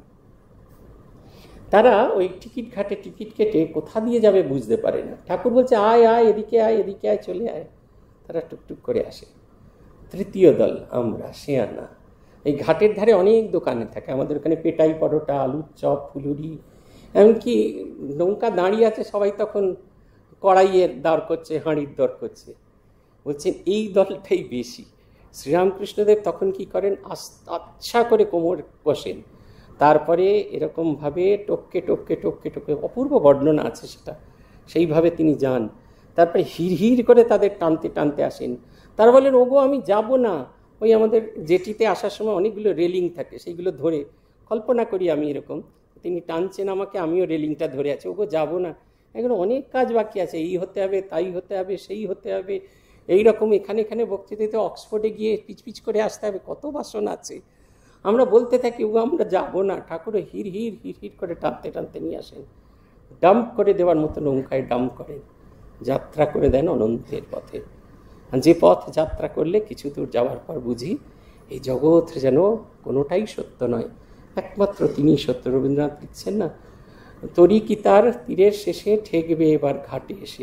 তারা ওই টিকিট ঘাটে টিকিট কেটে কোথা দিয়ে যাবে বুঝতে পারে না। ঠাকুর বলছে আয় আয় এদিকে আয় এদিকে আয়, চলে আয়, তারা টুকটুক করে আসে। তৃতীয় দল আমরা, শেয়ানা। এই ঘাটের ধারে অনেক দোকানে থাকে, আমাদের ওখানে পেটাই পরোটা, আলুর চপ, ফুলুরি, এমনকি নৌকা দাঁড়িয়ে আছে সবাই তখন কড়াইয়ের দর করছে, হাঁড়ির দর করছে। বলছেন এই দলটাই বেশি। শ্রীরামকৃষ্ণদেব তখন কি করেন, আচ্ছা করে কোমর কষেন, তারপরে এরকমভাবে টপকে টপকে টপকে টপকে, অপূর্ব বর্ণনা আছে সেটা, সেইভাবে তিনি যান। তারপরে হির হির করে তাদের টানতে টানতে আসেন। তারা বলেন ওগো আমি যাব না, ওই আমাদের জেটিতে আসার সময় অনেকগুলো রেলিং থাকে, সেইগুলো ধরে, কল্পনা করি আমি এরকম, তিনি টানছেন আমাকে, আমিও রেলিংটা ধরে আছি, ওগো যাব না, এগুলো অনেক কাজ বাকি আছে, এই হতে হবে, তাই হতে হবে, সেই হতে হবে, এইরকম এখানে এখানে বক্তৃতাতে অক্সফোর্ডে গিয়ে পিচ পিচ করে আসতে হবে, কত বাসন আছে। আমরা বলতে থাকি ও আমরা যাব না, ঠাকুর হির হির হির হির করে টানতে টানতে নিয়ে আসেন, ডাম্প করে দেওয়ার মতো নৌকায় ডাম্প করেন, যাত্রা করে দেন অনন্তের পথে। যে পথ যাত্রা করলে কিছু দূর যাওয়ার পর বুঝি এই জগৎ যেন কোনোটাই সত্য নয়, একমাত্র তিনি সত্য। রবীন্দ্রনাথ লিখছেন না, তরি কি তার তীরের শেষে ঠেকবে এবার ঘাটে এসে,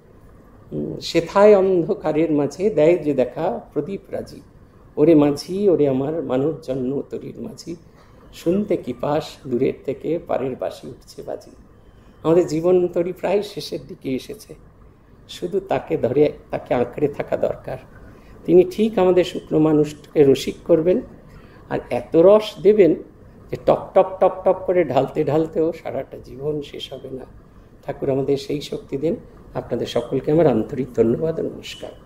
সেথায় অন্ধকারের মাঝে দেয় যে দেখা প্রদীপ রাজি, ওরে মাঝি ওরে আমার মানুষ জন্ম তরির মাঝি, শুনতে কি পাস দূরের থেকে পারের বাসি উঠছে বাজি। আমাদের জীবন তরি প্রায় শেষের দিকে এসেছে, শুধু তাকে ধরে তাকে আঁকড়ে থাকা দরকার। তিনি ঠিক আমাদের শুকনো মানুষকে রসিক করবেন, আর এত রস দেবেন যে টপ টপ টপ টপ করে ঢালতে ঢালতেও সারাটা জীবন শেষ হবে না। ঠাকুর আমাদের সেই শক্তি দিন। আপনাদের সকলকে আমার আন্তরিক ধন্যবাদ ও নমস্কার।